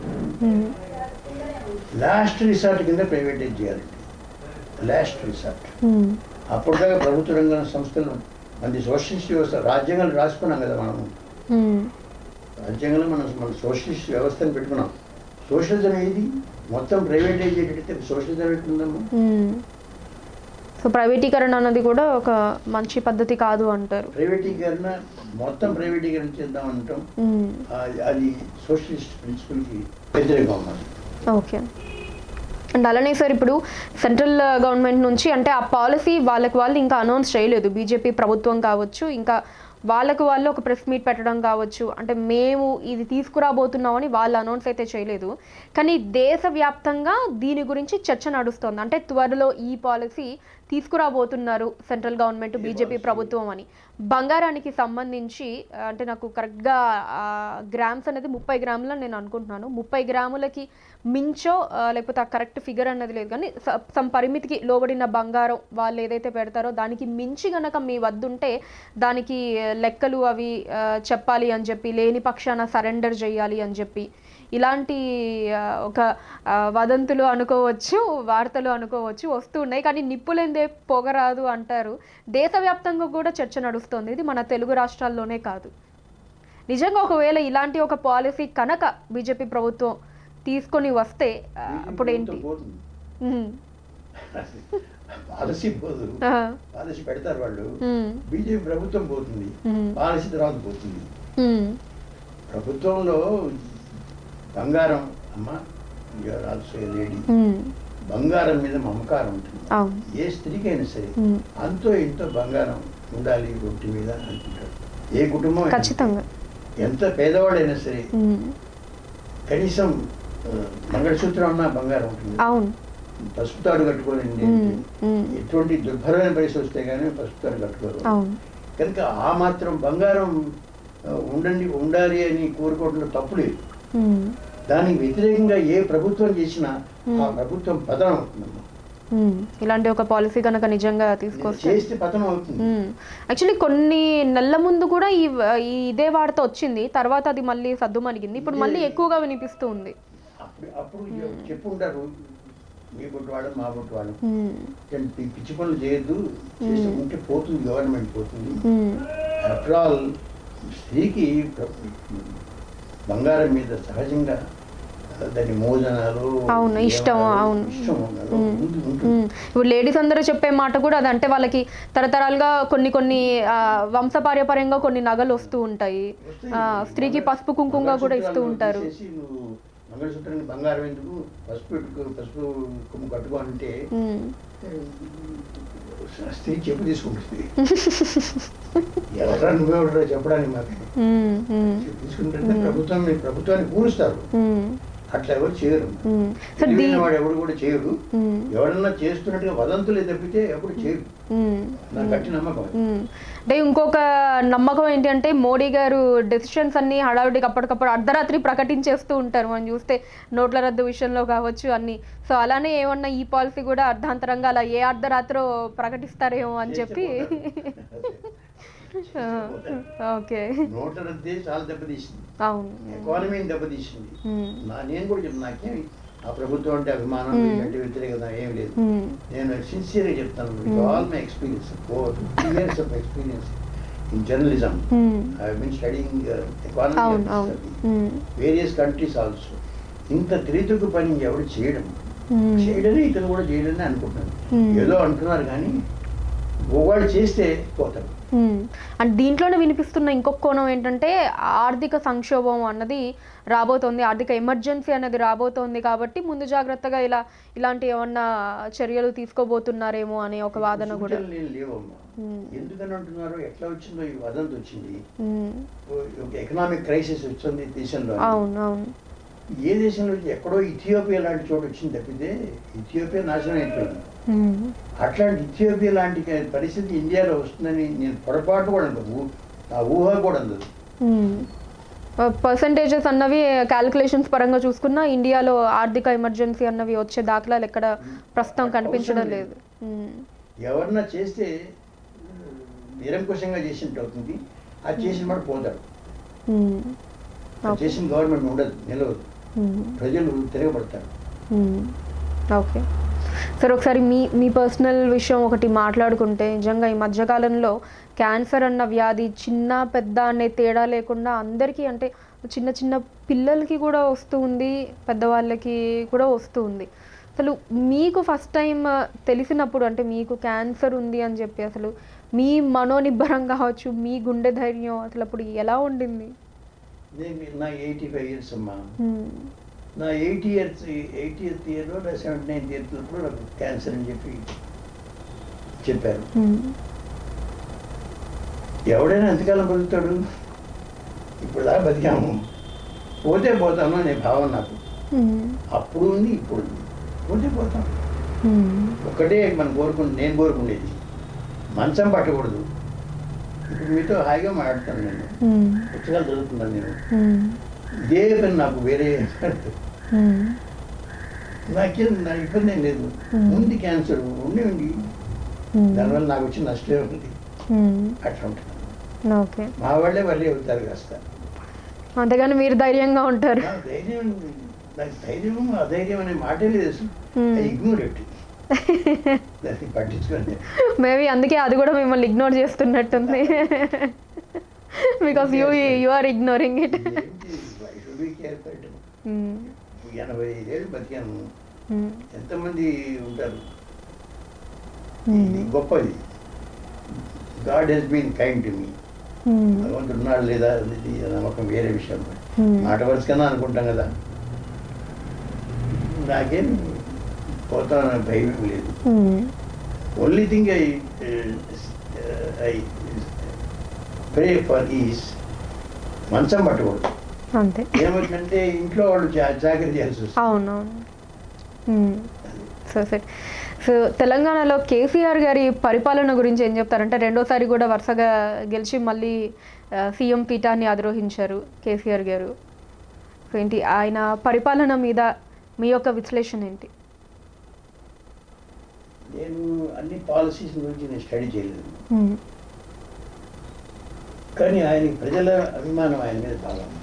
లాస్ట్ రిసార్ట్ కింద ప్రైవేటైజ్ చేయాలండి, లాస్ట్ రిసార్ట్. అప్పటిదాకా ప్రభుత్వ రంగ సంస్థలు మంది సోషలిస్ట్ వ్యవస్థ రాజ్యాంగాలు రాసుకున్నాం కదా మనము. రాజ్యాంగంలో మనం మన సోషలిస్ట్ వ్యవస్థను పెట్టుకున్నాం. సోషలిజం ఏది? మొత్తం ప్రైవేటైజ్ చేస్తే సోషలిజం ఎట్లుందమ్మా? సో ప్రైవేటీకరణ అన్నది కూడా ఒక మంచి పద్ధతి కాదు అంటారు. ప్రైవేటీకరణ మొత్తం ప్రైవేటీకరణ చేద్దాం అంటాం, అది సోషలిస్ట్ ప్రిన్సిపల్కి వ్యతిరేకంగా ఉన్నది. ఓకే. అండ్ అలానే సార్ ఇప్పుడు సెంట్రల్ గవర్నమెంట్ నుంచి అంటే ఆ పాలసీ వాళ్ళకి వాళ్ళు ఇంకా అనౌన్స్ చేయలేదు. బీజేపీ ప్రభుత్వం కావచ్చు, ఇంకా వాళ్ళకు వాళ్ళు ఒక ప్రెస్ మీట్ పెట్టడం కావచ్చు, అంటే మేము ఇది తీసుకురాబోతున్నామని వాళ్ళు అనౌన్స్ అయితే చేయలేదు. కానీ దేశవ్యాప్తంగా దీని గురించి చర్చ నడుస్తోంది. అంటే త్వరలో ఈ పాలసీ తీసుకురాబోతున్నారు సెంట్రల్ గవర్నమెంట్ బీజేపీ ప్రభుత్వం అని. బంగారానికి సంబంధించి అంటే నాకు కరెక్ట్గా గ్రామ్స్ అనేది ముప్పై గ్రాములని నేను అనుకుంటున్నాను. ముప్పై గ్రాములకి మించో లేకపోతే ఆ కరెక్ట్ ఫిగర్ అన్నది లేదు, కానీ సమ్ పరిమితికి లోబడిన బంగారం వాళ్ళు ఏదైతే పెడతారో దానికి మించి గనక మీ వద్దుంటే దానికి లెక్కలు అవి చెప్పాలి అని చెప్పి, లేని పక్షాన సరెండర్ చేయాలి అని చెప్పి ఇలాంటి ఒక వదంతులు అనుకోవచ్చు, వార్తలు అనుకోవచ్చు వస్తూ ఉన్నాయి. కానీ నిప్పులేందే పొగరాదు అంటారు. దేశవ్యాప్తంగా కూడా చర్చ నడుస్తుంది. ఇది మన తెలుగు రాష్ట్రాల్లోనే కాదు. నిజంగా ఒకవేళ ఇలాంటి ఒక పాలసీ కనుక బీజేపీ ప్రభుత్వం తీసుకొని వస్తే అప్పుడు ఏంటి? పాలసీ పోదు, పాలసీ పెడతారు వాళ్ళు, బీజేపీ ప్రభుత్వం పోతుంది, పాలసీ తర్వాత పోతుంది. ప్రభుత్వంలో బంగారం అమ్మ రెడీ బంగారం మీద మమకారం ఉంటుంది. ఏ స్త్రీకైనా సరే అంతో ఇంతో బంగారం ఉండాలి ఒంటి మీద అనుకుంటారు. ఏ కుటుంబం ఖచ్చితంగా ఎంత పేదవాడైనా సరే కనీసం మంగళసూత్రం అన్నా బంగారం ఉంటుంది. పసుపు తాడు కట్టుకోలేండి, ఎటువంటి దుర్భరమైన పరిస్థితి వస్తే కానీ పసుపు తాడు కట్టుకోరు. కనుక ఆ మాత్రం బంగారం ఉండండి ఉండాలి అని కోరుకోవడంలో తప్పు లేదు. దానికి వ్యతిరేకంగా ఏ ప్రభుత్వం చేసినా ఆ ప్రభుత్వం పతనం అవుతుందమ్మా. ఇలాంటి ఒక పాలసీ కనుక నిజంగా తీసుకొస్తే చేస్తే పతనం అవుతుంది. యాక్చువల్లీ కొన్ని నెలల ముందు కూడా ఈ ఇదే వార్త వచ్చింది, తర్వాత అది మళ్ళీ సద్దుమణిగింది, ఇప్పుడు మళ్ళీ ఎక్కువగా వినిపిస్తూ ఉంది. అప్పుడు అప్పుడు చెప్పుంటారు మీ బొట్టు వాళ్ళు మా బొట్టు వాళ్ళు పిచ్చి పనులు చేయొద్దు, చేసి ఉంటే పోతుంది, గవర్నమెంట్ పోతుంది. ఆఫ్టర్ ఆల్ స్త్రీకి బంగారం మీద సహజంగా దాని మోజనాలు అవును ఇష్టం అవును ఇష్టం ఇప్పుడు లేడీస్ అందరూ చెప్పే మాట కూడా అది అంటే వాళ్ళకి తరతరాలుగా కొన్ని కొన్ని వంశపార్యపర్యంగా కొన్ని నగలు వస్తూ ఉంటాయి స్త్రీకి పసుపు కుంకుమగా కూడా ఇస్తూ ఉంటారు. మంగళసూత్రానికి బంగారం ఎందుకు పసుపు పెట్టుకో పసుపు కుమ్ము కట్టుకో అంటే స్త్రీ చెప్పు తీసుకుంటుంది. ఎవరా నువ్వెవరా చెప్పడానికి మాకు తీసుకుంటే ప్రభుత్వం ప్రభుత్వాన్ని కూరుస్తారు. అట్లా ఎవరు చేయరు, వాడు ఎవడు కూడా చేయడు. ఎవడన్నా చేస్తున్నట్టుగా వదంతులే తప్పితే ఎప్పుడు చేయడు. నాకు గట్టి నమ్మకం. అంటే ఇంకొక నమ్మకం ఏంటి అంటే మోడీ గారు డెసిషన్స్ అన్ని హడావిడికి అప్పటికప్పుడు అర్ధరాత్రి ప్రకటించేస్తూ ఉంటారు. మనం చూస్తే నోట్ల రద్దు విషయంలో కావచ్చు అన్ని. సో అలానే ఏమన్నా ఈ పాలసీ కూడా అర్ధాంతరంగా అలా ఏ అర్ధరాత్రో ప్రకటిస్తారేమో అని చెప్పి. ఓకే, నోట్ల రద్దే చాలా దెబ్బతీసింది, అవును ఎకానమీని దెబ్బతీసింది. నేను కూడా చెప్తాను, నాకేమి ఆ ప్రభుత్వం అంటే అభిమానం అంటే వ్యతిరేకత ఏం లేదు. నేను సిన్సియర్గా చెప్తాను, with all my experience, over fifty years of experience in journalism, I have been studying economy various countries also. ఇంత తెలియదు పని ఎవడు చేయడం చేయడని ఇతను కూడా చేయడని అనుకుంటున్నాను. ఏదో అంటున్నారు కానీ వాళ్ళు చేస్తే పోతారు. అండ్ దీంట్లోనే వినిపిస్తున్న ఇంకొక కోణం ఏంటంటే ఆర్థిక సంక్షోభం అన్నది రాబోతోంది, ఆర్థిక ఎమర్జెన్సీ అనేది రాబోతోంది కాబట్టి ముందు జాగ్రత్తగా ఇలా ఇలాంటి ఏమన్నా చర్యలు తీసుకోబోతున్నారేమో అనే ఒక వాదన కూడా. ఎందుకని అంటున్నారు, ఎట్లా వచ్చిందో ఈ వదంతి వచ్చింది, ఎకనామిక్ క్రైసిస్ వచ్చింది దేశంలో. అవును అవును ఏ దేశంలో ఎక్కడో ఇథియోపియా లాంటి చోటు వచ్చింది తప్పితే ఇథియోపియా నాశనం అయిపోయింది. అట్లాంటి ఇథియోపియా లాంటి పరిస్థితి ఇండియాలో వస్తుందని నేను పొరపాటు కూడా ఉండదు, ఆ ఊహ కూడా ఉండదు. పర్సంటేజెస్ అన్నవి క్యాలిక్యులేషన్స్ పరంగా చూసుకున్నా ఇండియాలో ఆర్థిక ఎమర్జెన్సీ అన్నవి వచ్చే దాఖలాలు ఎక్కడ ప్రస్తుతం కనిపించడం లేదు. ఎవరన్నా చేస్తే నిరంకుశంగా చేసినట్టు అవుతుంది, అది చేసిన మాట పోతాడు. చేసిన గవర్నమెంట్ ఉండదు, నిలవదు, ప్రజలు తిరగబడతారు. ఓకే సార్, ఒకసారి మీ మీ పర్సనల్ విషయం ఒకటి మాట్లాడుకుంటే, నిజంగా ఈ మధ్యకాలంలో క్యాన్సర్ అన్న వ్యాధి చిన్న పెద్ద అనే తేడా లేకుండా అందరికీ, అంటే చిన్న చిన్న పిల్లలకి కూడా వస్తూ ఉంది, పెద్దవాళ్ళకి కూడా వస్తూ ఉంది. అసలు మీకు ఫస్ట్ టైం తెలిసినప్పుడు, అంటే మీకు క్యాన్సర్ ఉంది అని చెప్పి అసలు మీ మనోనిబ్బరం కావచ్చు, మీ గుండె ధైర్యం అసలు అప్పుడు ఎలా ఉండింది? నా ఎయిటీ ఫైవ్ ఇయర్స్ అమ్మా, నా ఎయిటీ ఇయర్స్ ఎయిటీ ఎయిత్ ఇయర్లో నా సెవెంటీ నైన్త్ ఇయర్స్లో నాకు క్యాన్సర్ అని చెప్పి చెప్పారు. ఎవడైనా ఎంతకాలం బతుకుతాడు? ఇప్పుడు దాకా బతికాము, పోతే పోతాను అనే భావన నాకు అప్పుడు ఉంది, ఇప్పుడు ఉంది. పోతే పోతాను ఒక్కటే మనం కోరుకుంటే, నేను కోరుకునేది మంచం పట్టకూడదు. ఇప్పుడు మీతో హాయిగా మాట్లాడుతాను, నేను పుస్తకాలు చదువుతున్నాను, నేను ఇదే పని నాకు వేరే నాకేం నా ఇబ్బంది ఏం లేదు. ఉంది క్యాన్సర్ ఉండి ఉండి దానివల్ల నాకు వచ్చిన నష్టమే ఉంది. అట్లా ఉంటుంది. మా వాళ్ళే వాళ్ళే అవుతారు కాస్త, అంతేగాని మీరు ధైర్యంగా ఉంటారు. ధైర్యం, నాకు ధైర్యం అధైర్యం అనే మాటే లేదు అసలు. ఇగ్నోర్ ఎట్టి దాన్ని పట్టించుకోండి. మేబీ అందుకే అది కూడా మిమ్మల్ని ఇగ్నోర్ చేస్తున్నట్టుంది. Because you you are ignoring it. ఎనభై ఐదేళ్ళు బతికాను, ఎంతమంది ఉంటారు. ఇది గొప్పది. God he's been kind to me. భగవంతుడు ఉన్నాడు లేదా అనేది నమ్మకం వేరే విషయం, మాట వరుస కన్నా అనుకుంటాం కదా. నాకేం పోతానని భయం లేదు. Only thing I I pray for is మంచం పట్టకూడదు. అంతే. ఏమంటే ఇంట్లో వాళ్ళు జాగ్రత్త చేయాల్సి వస్తుంది. అవునవును. సో సరే, సో తెలంగాణలో కేసీఆర్ గారి పరిపాలన గురించి ఏం చెప్తారంటే, రెండోసారి కూడా వరుసగా గెలిచి మళ్ళీ సీఎం పీఠాన్ని అధిరోహించారు కేసీఆర్ గారు. సో ఏంటి ఆయన పరిపాలన మీద మీ యొక్క విశ్లేషణ ఏంటి? నేను అన్ని పాలసీస్ గురించి నేను స్టడీ చేయలేదు, కానీ ఆయన ప్రజల అభిమానం ఆయన మీద చాలా ఉంది.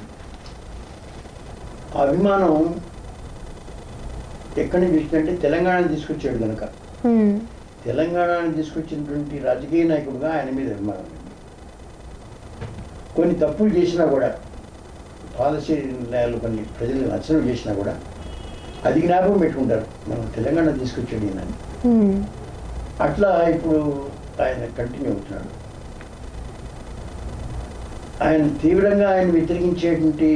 ఆ అభిమానం ఎక్కడి నుంచి వచ్చిందంటే తెలంగాణను తీసుకొచ్చాడు కనుక. తెలంగాణను తీసుకొచ్చినటువంటి రాజకీయ నాయకుడుగా ఆయన మీద అభిమానం ఉంది. కొన్ని తప్పులు చేసినా కూడా పాలసీ నిర్ణయాలు కొన్ని ప్రజలు నచ్చడం చేసినా కూడా అది జ్ఞాపకం పెట్టుకుంటారు, మనం తెలంగాణ తీసుకొచ్చాడు ఈయన. అట్లా ఇప్పుడు ఆయన కంటిన్యూ అవుతున్నాడు. ఆయన తీవ్రంగా ఆయన వ్యతిరేకించేటువంటి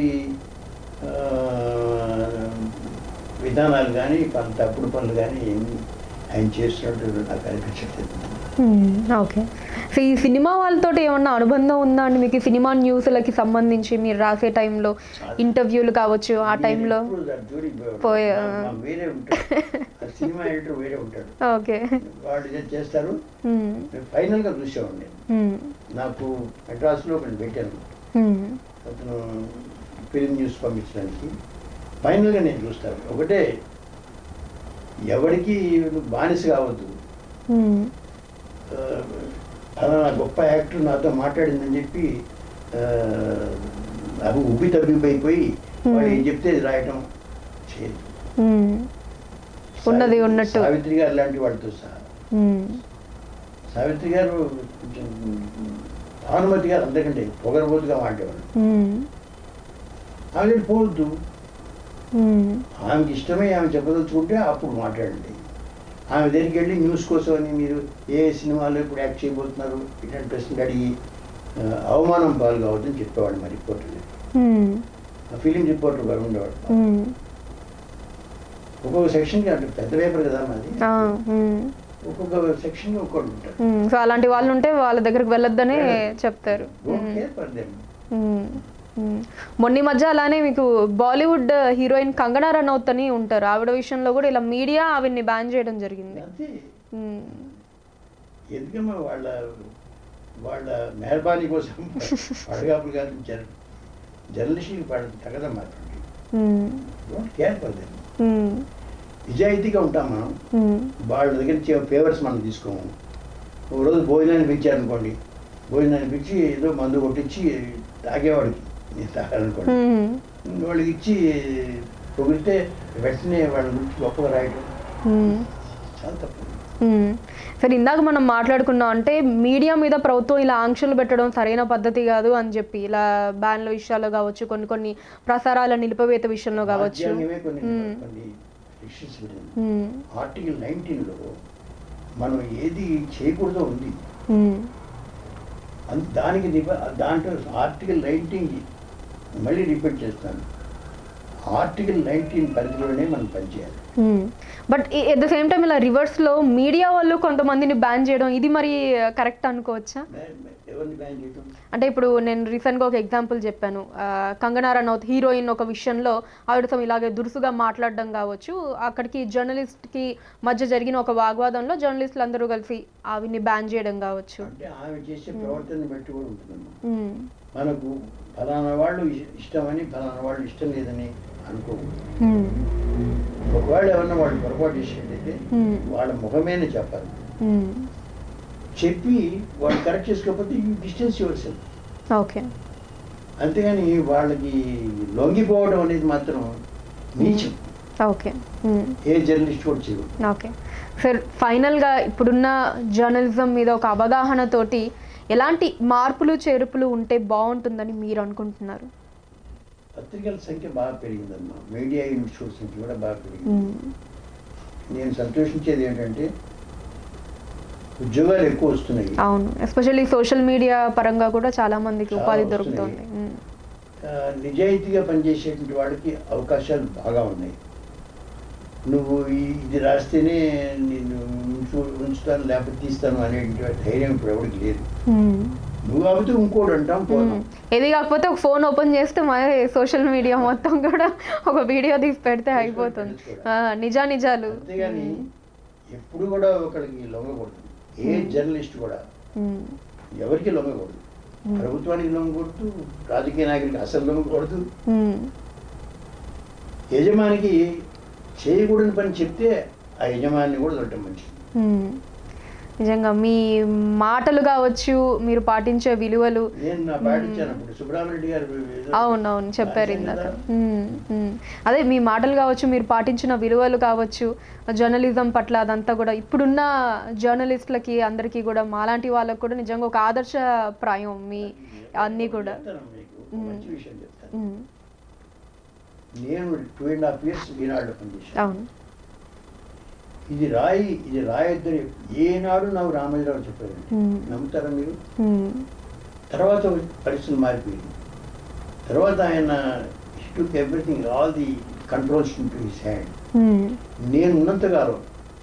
విధానాలు కానీ పలు తప్పుడు పనులు కానీ ఏమి ఆయన చేస్తున్నట్టు నాకు అనిపించట్లేదు. ఓకే. సో ఈ సినిమా వాళ్ళతో ఏమన్నా అనుబంధం ఉందా అండి మీకు? సినిమా న్యూస్లకి సంబంధించి మీరు రాసే టైంలో ఇంటర్వ్యూలు కావచ్చు, ఆ టైంలో వేరే ఉంటాడు, సినిమా ఎడిటర్ వేరే ఉంటాడు, ఓకే, వాళ్ళు చేస్తారు. ఫైనల్ గా చూసేవాడిని నేను, నాకు మెడ్రాస్ లో ఒకటి పెట్టాను, అతను ఫిలిం న్యూస్ పంపించడానికి. ఫైనల్ గా నేను చూస్తాను ఒకటే, ఎవరికి బానిస కావద్దు, ఫలానా గొప్ప యాక్టర్ నాతో మాట్లాడిందని చెప్పి అవి ఉబ్బి తబ్బిపోయిపోయి వాడు ఏం చెప్తే రాయటం చేయదు. ఉన్నది ఉన్నట్టు సావిత్రి గారు లాంటి వాళ్ళతో సహా, సావిత్రి గారు కొంచెం భానుమతి గారు అంతకంటే పొగరబోతుగా మాట్లాడేవాడు. ఆమె పోవద్దు, ఆమెకి ఇష్టమే ఆమె చెప్పదలుచుకుంటే అప్పుడు మాట్లాడండి. ఆమె దగ్గరికి వెళ్ళి న్యూస్ కోసం అని మీరు ఏ సినిమాలో ఇప్పుడు యాక్ట్ చేయబోతున్నారు ఇట్లాంటి ప్రశ్నలు అడిగి అవమానం పాలు కావద్దని చెప్పేవాడు మా రిపోర్టర్లు, ఫిలిం రిపోర్టర్ గారు ఉండేవాడు. ఒక్కొక్క సెక్షన్కి అంటే పెద్ద పేపర్ కదా మాది, ఒక్కొక్క సెక్షన్ ఒక్కొక్కటి ఉంటారు. సో అలాంటి వాళ్ళు ఉంటే వాళ్ళ దగ్గరకు వెళ్ళొద్దనే చెప్తారు. మొన్న మధ్య అలానే మీకు బాలీవుడ్ హీరోయిన్ కంగనా రనౌత్ అని ఉంటారు, ఆవిడ విషయంలో కూడా ఇలా మీడియా ఆవిడ్ని బ్యాన్ చేయడం జరిగింది. ఎందుకమ్మా వాళ్ళ వాళ్ళ మెహర్బానీ కోసం పడగాపులు కాదు జర్నలిస్ట్కి పడదు తగదమ్మా, కేర్ పడలేదు. నిజాయితీగా ఉంటాం మనం, వాళ్ళ దగ్గర ఫేవర్స్ మనం తీసుకోము. ఒక రోజు భోజనాన్ని పిలిచారనుకోండి, భోజనాన్ని పిలిచి ఏదో మందు కొట్టించి తాగేవాడికి నేను తాగాలనుకోండి, వాళ్ళకి ఇచ్చి పొగిడితే వెంటనే వాళ్ళ గురించి గొప్పగా రాయడం చాలా తప్పు. సరే, ఇందాక మనం మాట్లాడుకున్నాం అంటే మీడియా మీద ప్రభుత్వం ఇలా ఆంక్షలు పెట్టడం సరైన పద్ధతి కాదు అని చెప్పి, ఇలా బ్యాన్ల విషయాల్లో కావచ్చు, కొన్ని కొన్ని ప్రసారాల నిలిపివేత విషయంలో కావచ్చు. ఆర్టికల్ నైన్టీన్ లో మనం ఏది చేయకూడదో ఉంది, దానికి దాంట్లో ఆర్టికల్ నైన్టీన్ మళ్ళీ రిపీట్ చేస్తాను, ఆర్టికల్ నైన్టీన్ పరిధిలోనే మనం పనిచేయాలి. But at the same time ఇలా రివర్స్లో మీడియా వాళ్ళు కొంతమందిని బ్యాన్ చేయడం ఇది మరి కరెక్ట్ అనుకోవచ్చా? అంటే ఇప్పుడు నేను రీసెంట్గా ఒక ఎగ్జాంపుల్ చెప్పాను, కంగనా రనౌత్ హీరోయిన్ ఒక విషయంలో ఆవిడతో ఇలాగే దురుసుగా మాట్లాడడం కావచ్చు, అక్కడికి జర్నలిస్ట్కి మధ్య జరిగిన ఒక వాగ్వాదంలో జర్నలిస్టులు అందరూ కలిసి ఆవిడ్ని బ్యాన్ చేయడం కావచ్చు. ఆమె చేసే ప్రవర్తన బట్టి కూడా ఉంటుంది. మనకు ఫలానా వాళ్ళు ఇష్టమని ఫలానా వాళ్ళు ఇష్టం లేదని అనుకోకూడదు. ఒకవేళ ఏమన్నా వాళ్ళు పొరపాటు చేసేటైతే వాళ్ళ ముఖమేనే చెప్పాలి, చెప్పి వాళ్ళు కరెక్ట్ చేసుకోకపోతే you distance yourself. Okay, అంతేగాని వాళ్ళకి లొంగిపోవడం అనేది మాత్రం నీచం. ఓకే, ఏ జర్నలిస్ట్ కూడా చేయదు. ఓకే సార్, ఫైనల్గా ఇప్పుడున్న జర్నలిజం మీద ఒక అవగాహనతోటి ఎలాంటి మార్పులు చేర్పులు ఉంటే బాగుంటుందని మీరు అనుకుంటున్నారు? పత్రికల సంఖ్య బాగా పెరిగిందమ్మా, మీడియా ఇన్స్టిట్యూట్ సంఖ్య కూడా బాగా పెరిగింది. నేను సంతోషించేది ఏంటంటే ఉద్యోగాలు ఎక్కువ వస్తున్నాయి. అవును, ఎస్పెషల్లీ సోషల్ మీడియా పరంగా కూడా చాలా మందికి ఉపాధి దొరుకుతుంది. నిజాయితీగా పనిచేసేటువంటి వాళ్ళకి అవకాశాలు బాగా ఉన్నాయి. నువ్వు ఇది రాస్తేనే నేను ఉంచుతాను లేకపోతే తీస్తాను అనే ధైర్యం ఇప్పుడు ఎవరికి లేదు. నువ్వు కాకపోతే ఇంకోటి అంటాం పోదాం, ఏది కాకపోతే ఒక ఫోన్ ఓపెన్ చేస్తే మరి సోషల్ మీడియా మొత్తం కూడా ఒక వీడియో తీసి పెడితే అయిపోతుంది. నిజా నిజాలు. అంతేగాని ఎప్పుడు కూడా ఒకరికి లొంగకూడదు. ఏ జర్నలిస్ట్ కూడా ఎవరికి లొంగకూడదు, ప్రభుత్వానికి లొంగకూడదు, రాజకీయ నాయకుడికి అసలు లొంగకూడదు. యజమానికి చేయకూడని పని చెప్తే ఆ యజమాని కూడా దొరకడం మంచిది. నిజంగా మీ మాటలు కావచ్చు, మీరు పాటించే విలువలు. అవునవును చెప్పారు ఇందాక. అదే మీ మాటలు కావచ్చు, మీరు పాటించిన విలువలు కావచ్చు, జర్నలిజం పట్ల అదంతా కూడా ఇప్పుడున్న జర్నలిస్టులకి అందరికీ కూడా మాలాంటి వాళ్ళకు కూడా నిజంగా ఒక ఆదర్శప్రాయం మీ అన్నీ కూడా. నేను టూ అండ్ హాఫ్ ఇయర్స్ ఈనాడులో పనిచేశాను. అవును. ఇది రాయి ఇది రాయొద్దని ఏనాడు నాకు రామోజీరావు చెప్పారు. నమ్ముతారా మీరు? తర్వాత పరిస్థితులు మారిపోయింది. తర్వాత ఆయన took everything all the controls in to his hand. నేను ఉన్నంతకాలం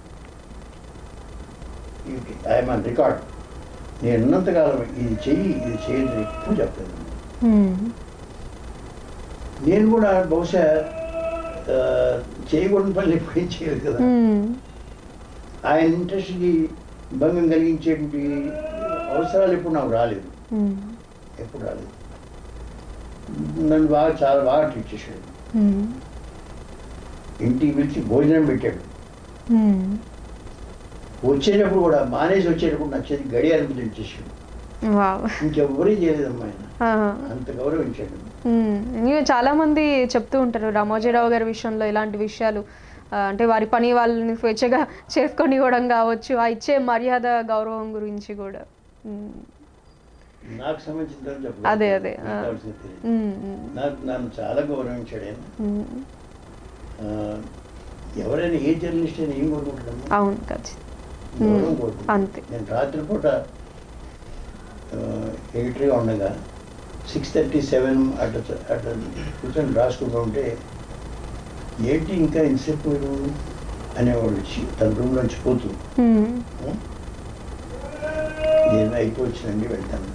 ఐఎమ్ ఆన్ రికార్డ్, నేను ఉన్నంతకాలం ఇది చెయ్యి ఇది చేయని ఎప్పుడు చెప్పలేదు. నేను కూడా బహుశా చేయకూడని పనులు ఎప్పుడు ఏం చేయలేదు కదా. ఆయన ఇంట్రెస్ట్కి భంగం కలిగించేటువంటి అవసరాలు ఎప్పుడు నాకు రాలేదు, ఎప్పుడు రాలేదు. నన్ను బాగా చాలా బాగా ట్రీట్ చేశాడు. ఇంటికి పిలిచి భోజనం పెట్టాడు. వచ్చేటప్పుడు కూడా మానేసి వచ్చేటప్పుడు నచ్చేది గడియారం ట్రీట్ చేశాడు. ఇంకెవ్వరీ చేయలేదమ్మా ఆయన, అంత గౌరవించాడు. చాలా మంది చెప్తూ ఉంటారు రామోజీరావు గారి విషయంలో ఇలాంటి విషయాలు, అంటే వారి పని వాళ్ళని స్వేచ్ఛగా చేసుకొని ఇవ్వడం కావచ్చు, ఆ ఇచ్చే మర్యాద గౌరవం గురించి కూడా. నాకు సంబంధించిన అదే అదే నాకు నన్ను చాలా గౌరవించాడు ఆయన. ఎవరైనా ఏ జర్నలిస్ట్ అయినా ఏం కోరుకుంటాడు? అవును, గౌరవం కోరుకుంటాను. అంతే. నేను రాత్రిపూట ఎడిటరీగా ఉండగా సిక్స్ థర్టీ సెవెన్ అట్లా అట్లా కూర్చొని రాసుకుంటూ ఉంటే ఏంటి ఇంకా ఇంతసేపు మీరు అనేవాడు వచ్చి తన రూమ్లోంచి పోతూ, నేను అయిపోవచ్చునండి వెళ్తాను.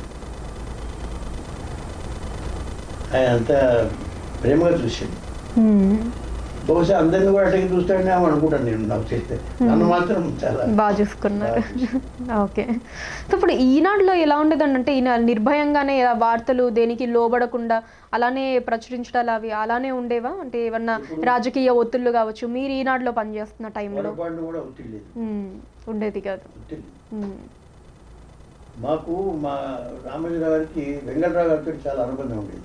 ఆయన అంతా ప్రేమగా చూశాడు. బహుశా అందరినీ కూడా అటకి చూస్తాడని అనుకుంటాను నేను. నాకు చేస్తే నన్ను మాత్రం చాలా బాగా చూసుకున్నారు. ఓకే. సో ఇప్పుడు ఈనాడులో ఎలా ఉండేదండి, అంటే ఈయన నిర్భయంగానే వార్తలు దేనికి లోబడకుండా అలానే ప్రచురించడాలు అవి అలానే ఉండేవా? అంటే ఏమన్నా రాజకీయ ఒత్తిళ్ళు కావచ్చు, మీరు ఈనాడులో పనిచేస్తున్న టైంలో ఉండేది కాదు? మాకు మా రామోజీరావు గారికి వెంకటరావు గారితో చాలా అనుబంధం ఉండేది.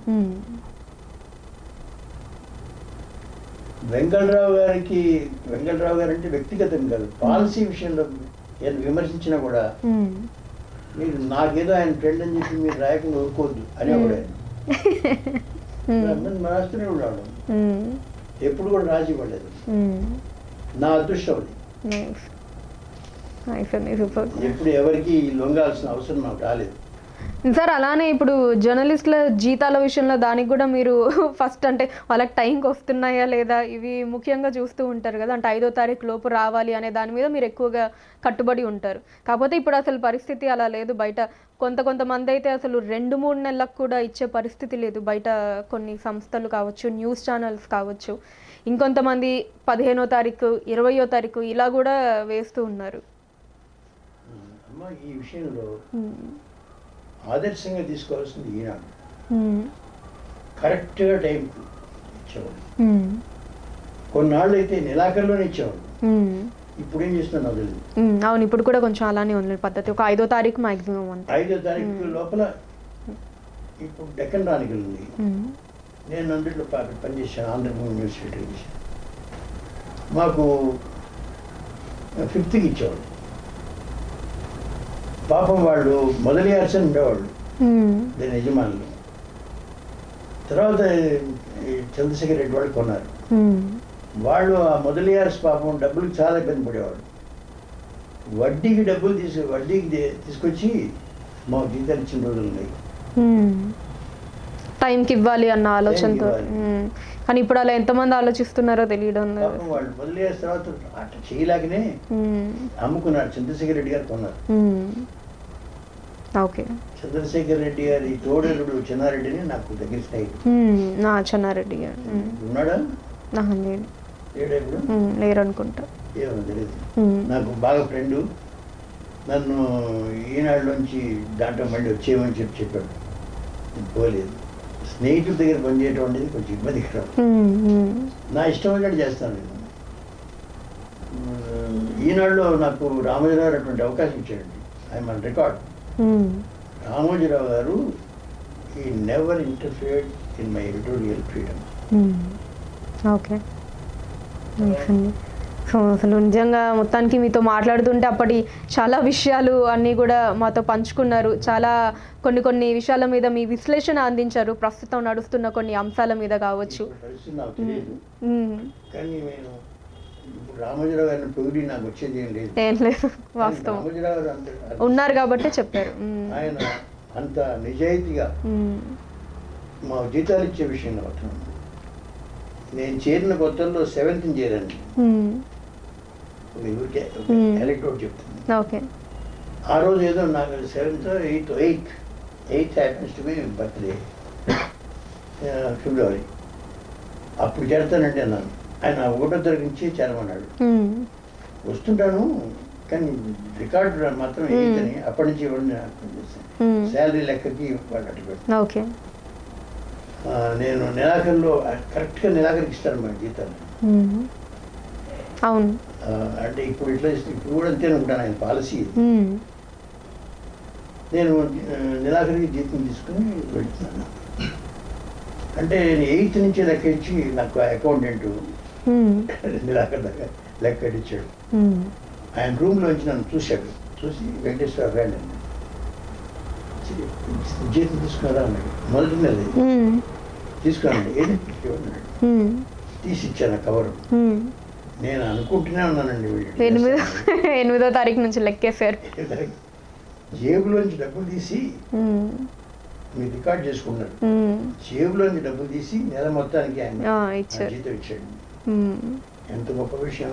వెంకటరావు గారికి వెంకటరావు గారు అంటే వ్యక్తిగతం కాదు, పాలసీ విషయంలో నేను విమర్శించినా కూడా మీరు నాకేదో ఆయన ఫ్రెండ్ అని చెప్పి మీరు రాయకుండా ఊరుకోవద్దు అనేవాడు ఆయన. రాస్తూనే ఉన్నాడు, ఎప్పుడు కూడా రాజీ పడలేదు. నా అదృష్టం అది. ఎప్పుడు ఎవరికి లొంగాల్సిన అవసరం నాకు రాలేదు. సార్ అలానే ఇప్పుడు జర్నలిస్టుల జీతాల విషయంలో దానికి కూడా మీరు ఫస్ట్ అంటే వాళ్ళకి టైంకి వస్తున్నాయా లేదా ఇవి ముఖ్యంగా చూస్తూ ఉంటారు కదా, అంటే ఐదో తారీఖు లోపు రావాలి అనే దాని మీద మీరు ఎక్కువగా కట్టుబడి ఉంటారు. కాకపోతే ఇప్పుడు అసలు పరిస్థితి అలా లేదు. బయట కొంత కొంతమంది అయితే అసలు రెండు మూడు నెలలకు కూడా ఇచ్చే పరిస్థితి లేదు. బయట కొన్ని సంస్థలు కావచ్చు, న్యూస్ ఛానల్స్ కావచ్చు, ఇంకొంతమంది పదిహేనో తారీఖు ఇరవయో తారీఖు ఇలా కూడా వేస్తూ ఉన్నారు. ఈ విషయంలో ఆదర్శంగా తీసుకోవాల్సింది ఈనాడు. కరెక్ట్గా టైంకి ఇచ్చేవాళ్ళు. కొన్నాళ్ళు అయితే నెలాఖరులోనే ఇచ్చేవాళ్ళు. ఇప్పుడు ఏం చేస్తున్నా తెలియదు. అవును, ఇప్పుడు కూడా కొంచెం అలానే ఉంది పద్ధతి. ఒక ఐదో తారీఖు మాక్సిమం అంతే. ఐదో తారీఖు లోపల ఇప్పుడు డెక్కన్ రానికలు ఉంది. నేను అందులో పనిచేశాను, ఆంధ్రభూమి న్యూస్ టెలివిజన్. మాకు ఫిఫ్త్కి ఇచ్చేవాళ్ళు. పాపం వాళ్ళు మొదలయ్యాల్సి ఉండేవాళ్ళు దాని యజమానులు. తర్వాత చంద్రశేఖర్ రెడ్డి వాళ్ళు కొన్నారు. వాళ్ళు ఆ మొదలయ్యాల్సి పాపం డబ్బులకు చాలా ఇబ్బంది పడేవాళ్ళు. వడ్డీకి డబ్బులు తీసు వడ్డీకి తీసుకొచ్చి మా జీతాలు ఇచ్చిన రోజులు ఉన్నాయి. టైంకి ఇవ్వాలి అన్న ఆలోచనతో. కానీ ఇప్పుడు అలా ఎంతమంది ఆలోచిస్తున్నారో తెలియడం. వాళ్ళు మొదలయ్యాల్సిన తర్వాత అట్లా చేయలాగానే అమ్ముకున్నారు. చంద్రశేఖర్ రెడ్డి గారు కొన్నారు. ఓకే. చంద్రశేఖర్ రెడ్డి గారి తోడరుడు చెన్నారెడ్డిని నాకు దగ్గర స్నేహితుడు. చెన్నారెడ్డి గారు ఉన్నాడా? లేరు అనుకుంటా, ఏమో తెలియదు. నాకు బాగా ఫ్రెండు. నన్ను ఈనాడులోంచి దాంట్లో మళ్ళీ వచ్చేయమని చెప్పి చెప్పాడు. నేను పోలేదు. స్నేహితుల దగ్గర పనిచేయటం అనేది కొంచెం ఇబ్బందికరం. నా ఇష్టం వచ్చినట్టు చేస్తాను నేను. ఈనాడులో నాకు రామోజీరావు అటువంటి అవకాశం ఇచ్చాడండి. I'm on record. రామోజీరావు గారు he never interfered in my editorial freedom. Okay. So అసలు నిజంగా మొత్తానికి మీతో మాట్లాడుతుంటే అప్పటి చాలా విషయాలు అన్నీ కూడా మాతో పంచుకున్నారు. చాలా కొన్ని కొన్ని విషయాల మీద మీ విశ్లేషణ అందించారు, ప్రస్తుతం నడుస్తున్న కొన్ని అంశాల మీద కావచ్చు. రామోజీరావు గారిని పొగిడి నాకు వచ్చేది ఏం లేదు, ఏం లేదు, వాస్తవం. ఉన్నారు కాబట్టి చెప్పారు. ఆయన అంత నిజాయితీగా మా జీతాలు ఇచ్చే విషయంలో అతను, నేను చేరిన కొత్తల్లో సెవెంత్ చేరాను, ఊరికే ఎలక్ట్రోడ్ చెప్తాను. ఓకే. ఆ రోజు ఏదో నాకు seventh eighth eighth eighth happiness to be birthday February, అప్పుడు చేరతానంటే అన్నాను. ఆయన ఒకటో తరగతి నుంచి చేరమన్నాడు. వస్తుంటాను కానీ రికార్డు మాత్రం ఎయిత్ అని అప్పటి నుంచి ఇవ్వండి చేశాను. శాలరీ లెక్కకి వాళ్ళు అటు పెట్టాను. ఓకే. నేను నెలాఖరులో కరెక్ట్గా నెలాఖరికి ఇస్తాను మా జీతాలు. అవును. అంటే ఇప్పుడు ఇట్లా ఇస్తే ఇప్పుడు కూడా అంతే అనుకుంటాను, ఆయన పాలసీ. నేను నెలాఖరికి జీతం తీసుకుని వెళ్తున్నాను. అంటే నేను ఎయిత్ నుంచి లెక్క ఇచ్చి నాకు అకౌంటెంట్ నెలాఖరు దాకా లెక్క ఇచ్చాడు. ఆయన రూమ్లో వచ్చి నన్ను చూశాడు, చూసి వెంకటేశ్వర ఫ్రెండ్ అండి జీతం తీసుకున్నారా అన్నాడు. మొదటి నెల తీసుకున్నాను. ఏది అన్నాడు. తీసి ఇచ్చాను కవరు. నేను అనుకుంటూనే ఉన్నానండి, ఎనిమిదో ఎనిమిదో తారీఖు నుంచి లెక్కేశారు. జేబులోంచి డబ్బులు తీసి మీరు రికార్డ్ చేసుకున్నారు, జేబులోంచి డబ్బులు తీసి నెల మొత్తానికి ఆయన జీతం ఇచ్చాడు. ఎంత గొప్ప విషయం.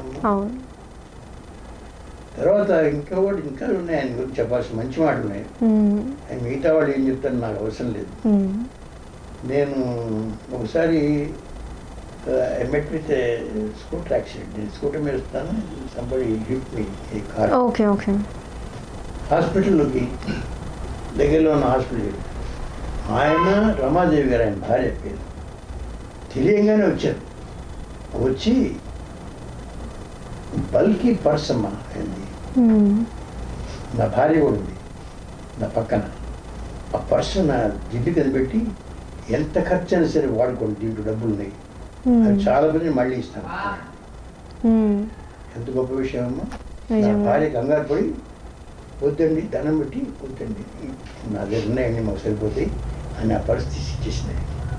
తర్వాత ఇంకా కూడా ఇంకా ఉన్నాయి ఆయన గురించి చెప్పాల్సిన మంచి మాటలు ఉన్నాయి. ఆయన మిగతా వాళ్ళు ఏం చెప్తారు నాకు అవసరం లేదు. నేను ఒకసారి I met with scooter accident. నేను స్కూటర్ మీద వస్తాను, సంబడి హిట్ మీ ఈ కార్. Okay okay. హాస్పిటల్లోకి దగ్గరలో ఉన్న హాస్పిటల్, ఆయన రమాదేవి గారు ఆయన భార్య పేరు, తెలియంగానే వచ్చారు. వచ్చి బల్కి పర్స్ అమ్మా అయింది, నా భార్య కూడా ఉంది నా పక్కన, ఆ పర్సు నా జిడ్డు కదిపెట్టి ఎంత ఖర్చు అయినా సరే వాడుకోండి, దీంట్లో డబ్బులు ఉన్నాయి, అది చాలా మంది మళ్ళీ ఇస్తాను. ఎంత గొప్ప విషయం అమ్మా. నా భార్య కంగారు పడి వద్దండి ధనం పెట్టి వద్దండి నా దగ్గర ఉన్నాయండి మాకు సరిపోతాయి అని ఆ పరిస్థితి ఇచ్చేసినాయి.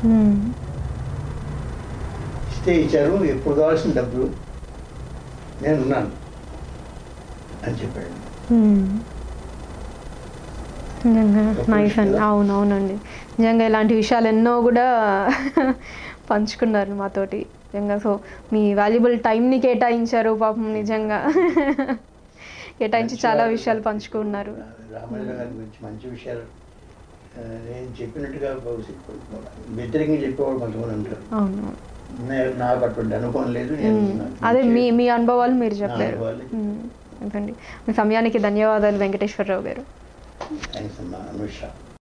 ఇస్తే ఇచ్చారు, ఎప్పుడు కావాల్సిన డబ్బులు నేనున్నాను అని చెప్పాడు. నైస్ అండి. అవునవునండి, నిజంగా ఇలాంటి విషయాలు ఎన్నో కూడా పంచుకున్నారు మాతోటి నిజంగా. సో మీ వాల్యుబుల్ టైంని కేటాయించారు పాపం, నిజంగా కేటాయించి చాలా విషయాలు పంచుకున్నారు. రామోజీరావు గారి గురించి మంచి విషయాలు నేను చెప్పినట్టుగా వ్యతిరేకంగా చెప్పేవాళ్ళు కొంతమంది ఉంటారు. అవును, నాకు అటువంటి అనుభవం లేదు. అదే మీ మీ అనుభవాలు మీరు చెప్పారు. మీ సమయానికి ధన్యవాదాలు వెంకటేశ్వరరావు గారు. థ్యాంక్స్ అమ్మా అనుష.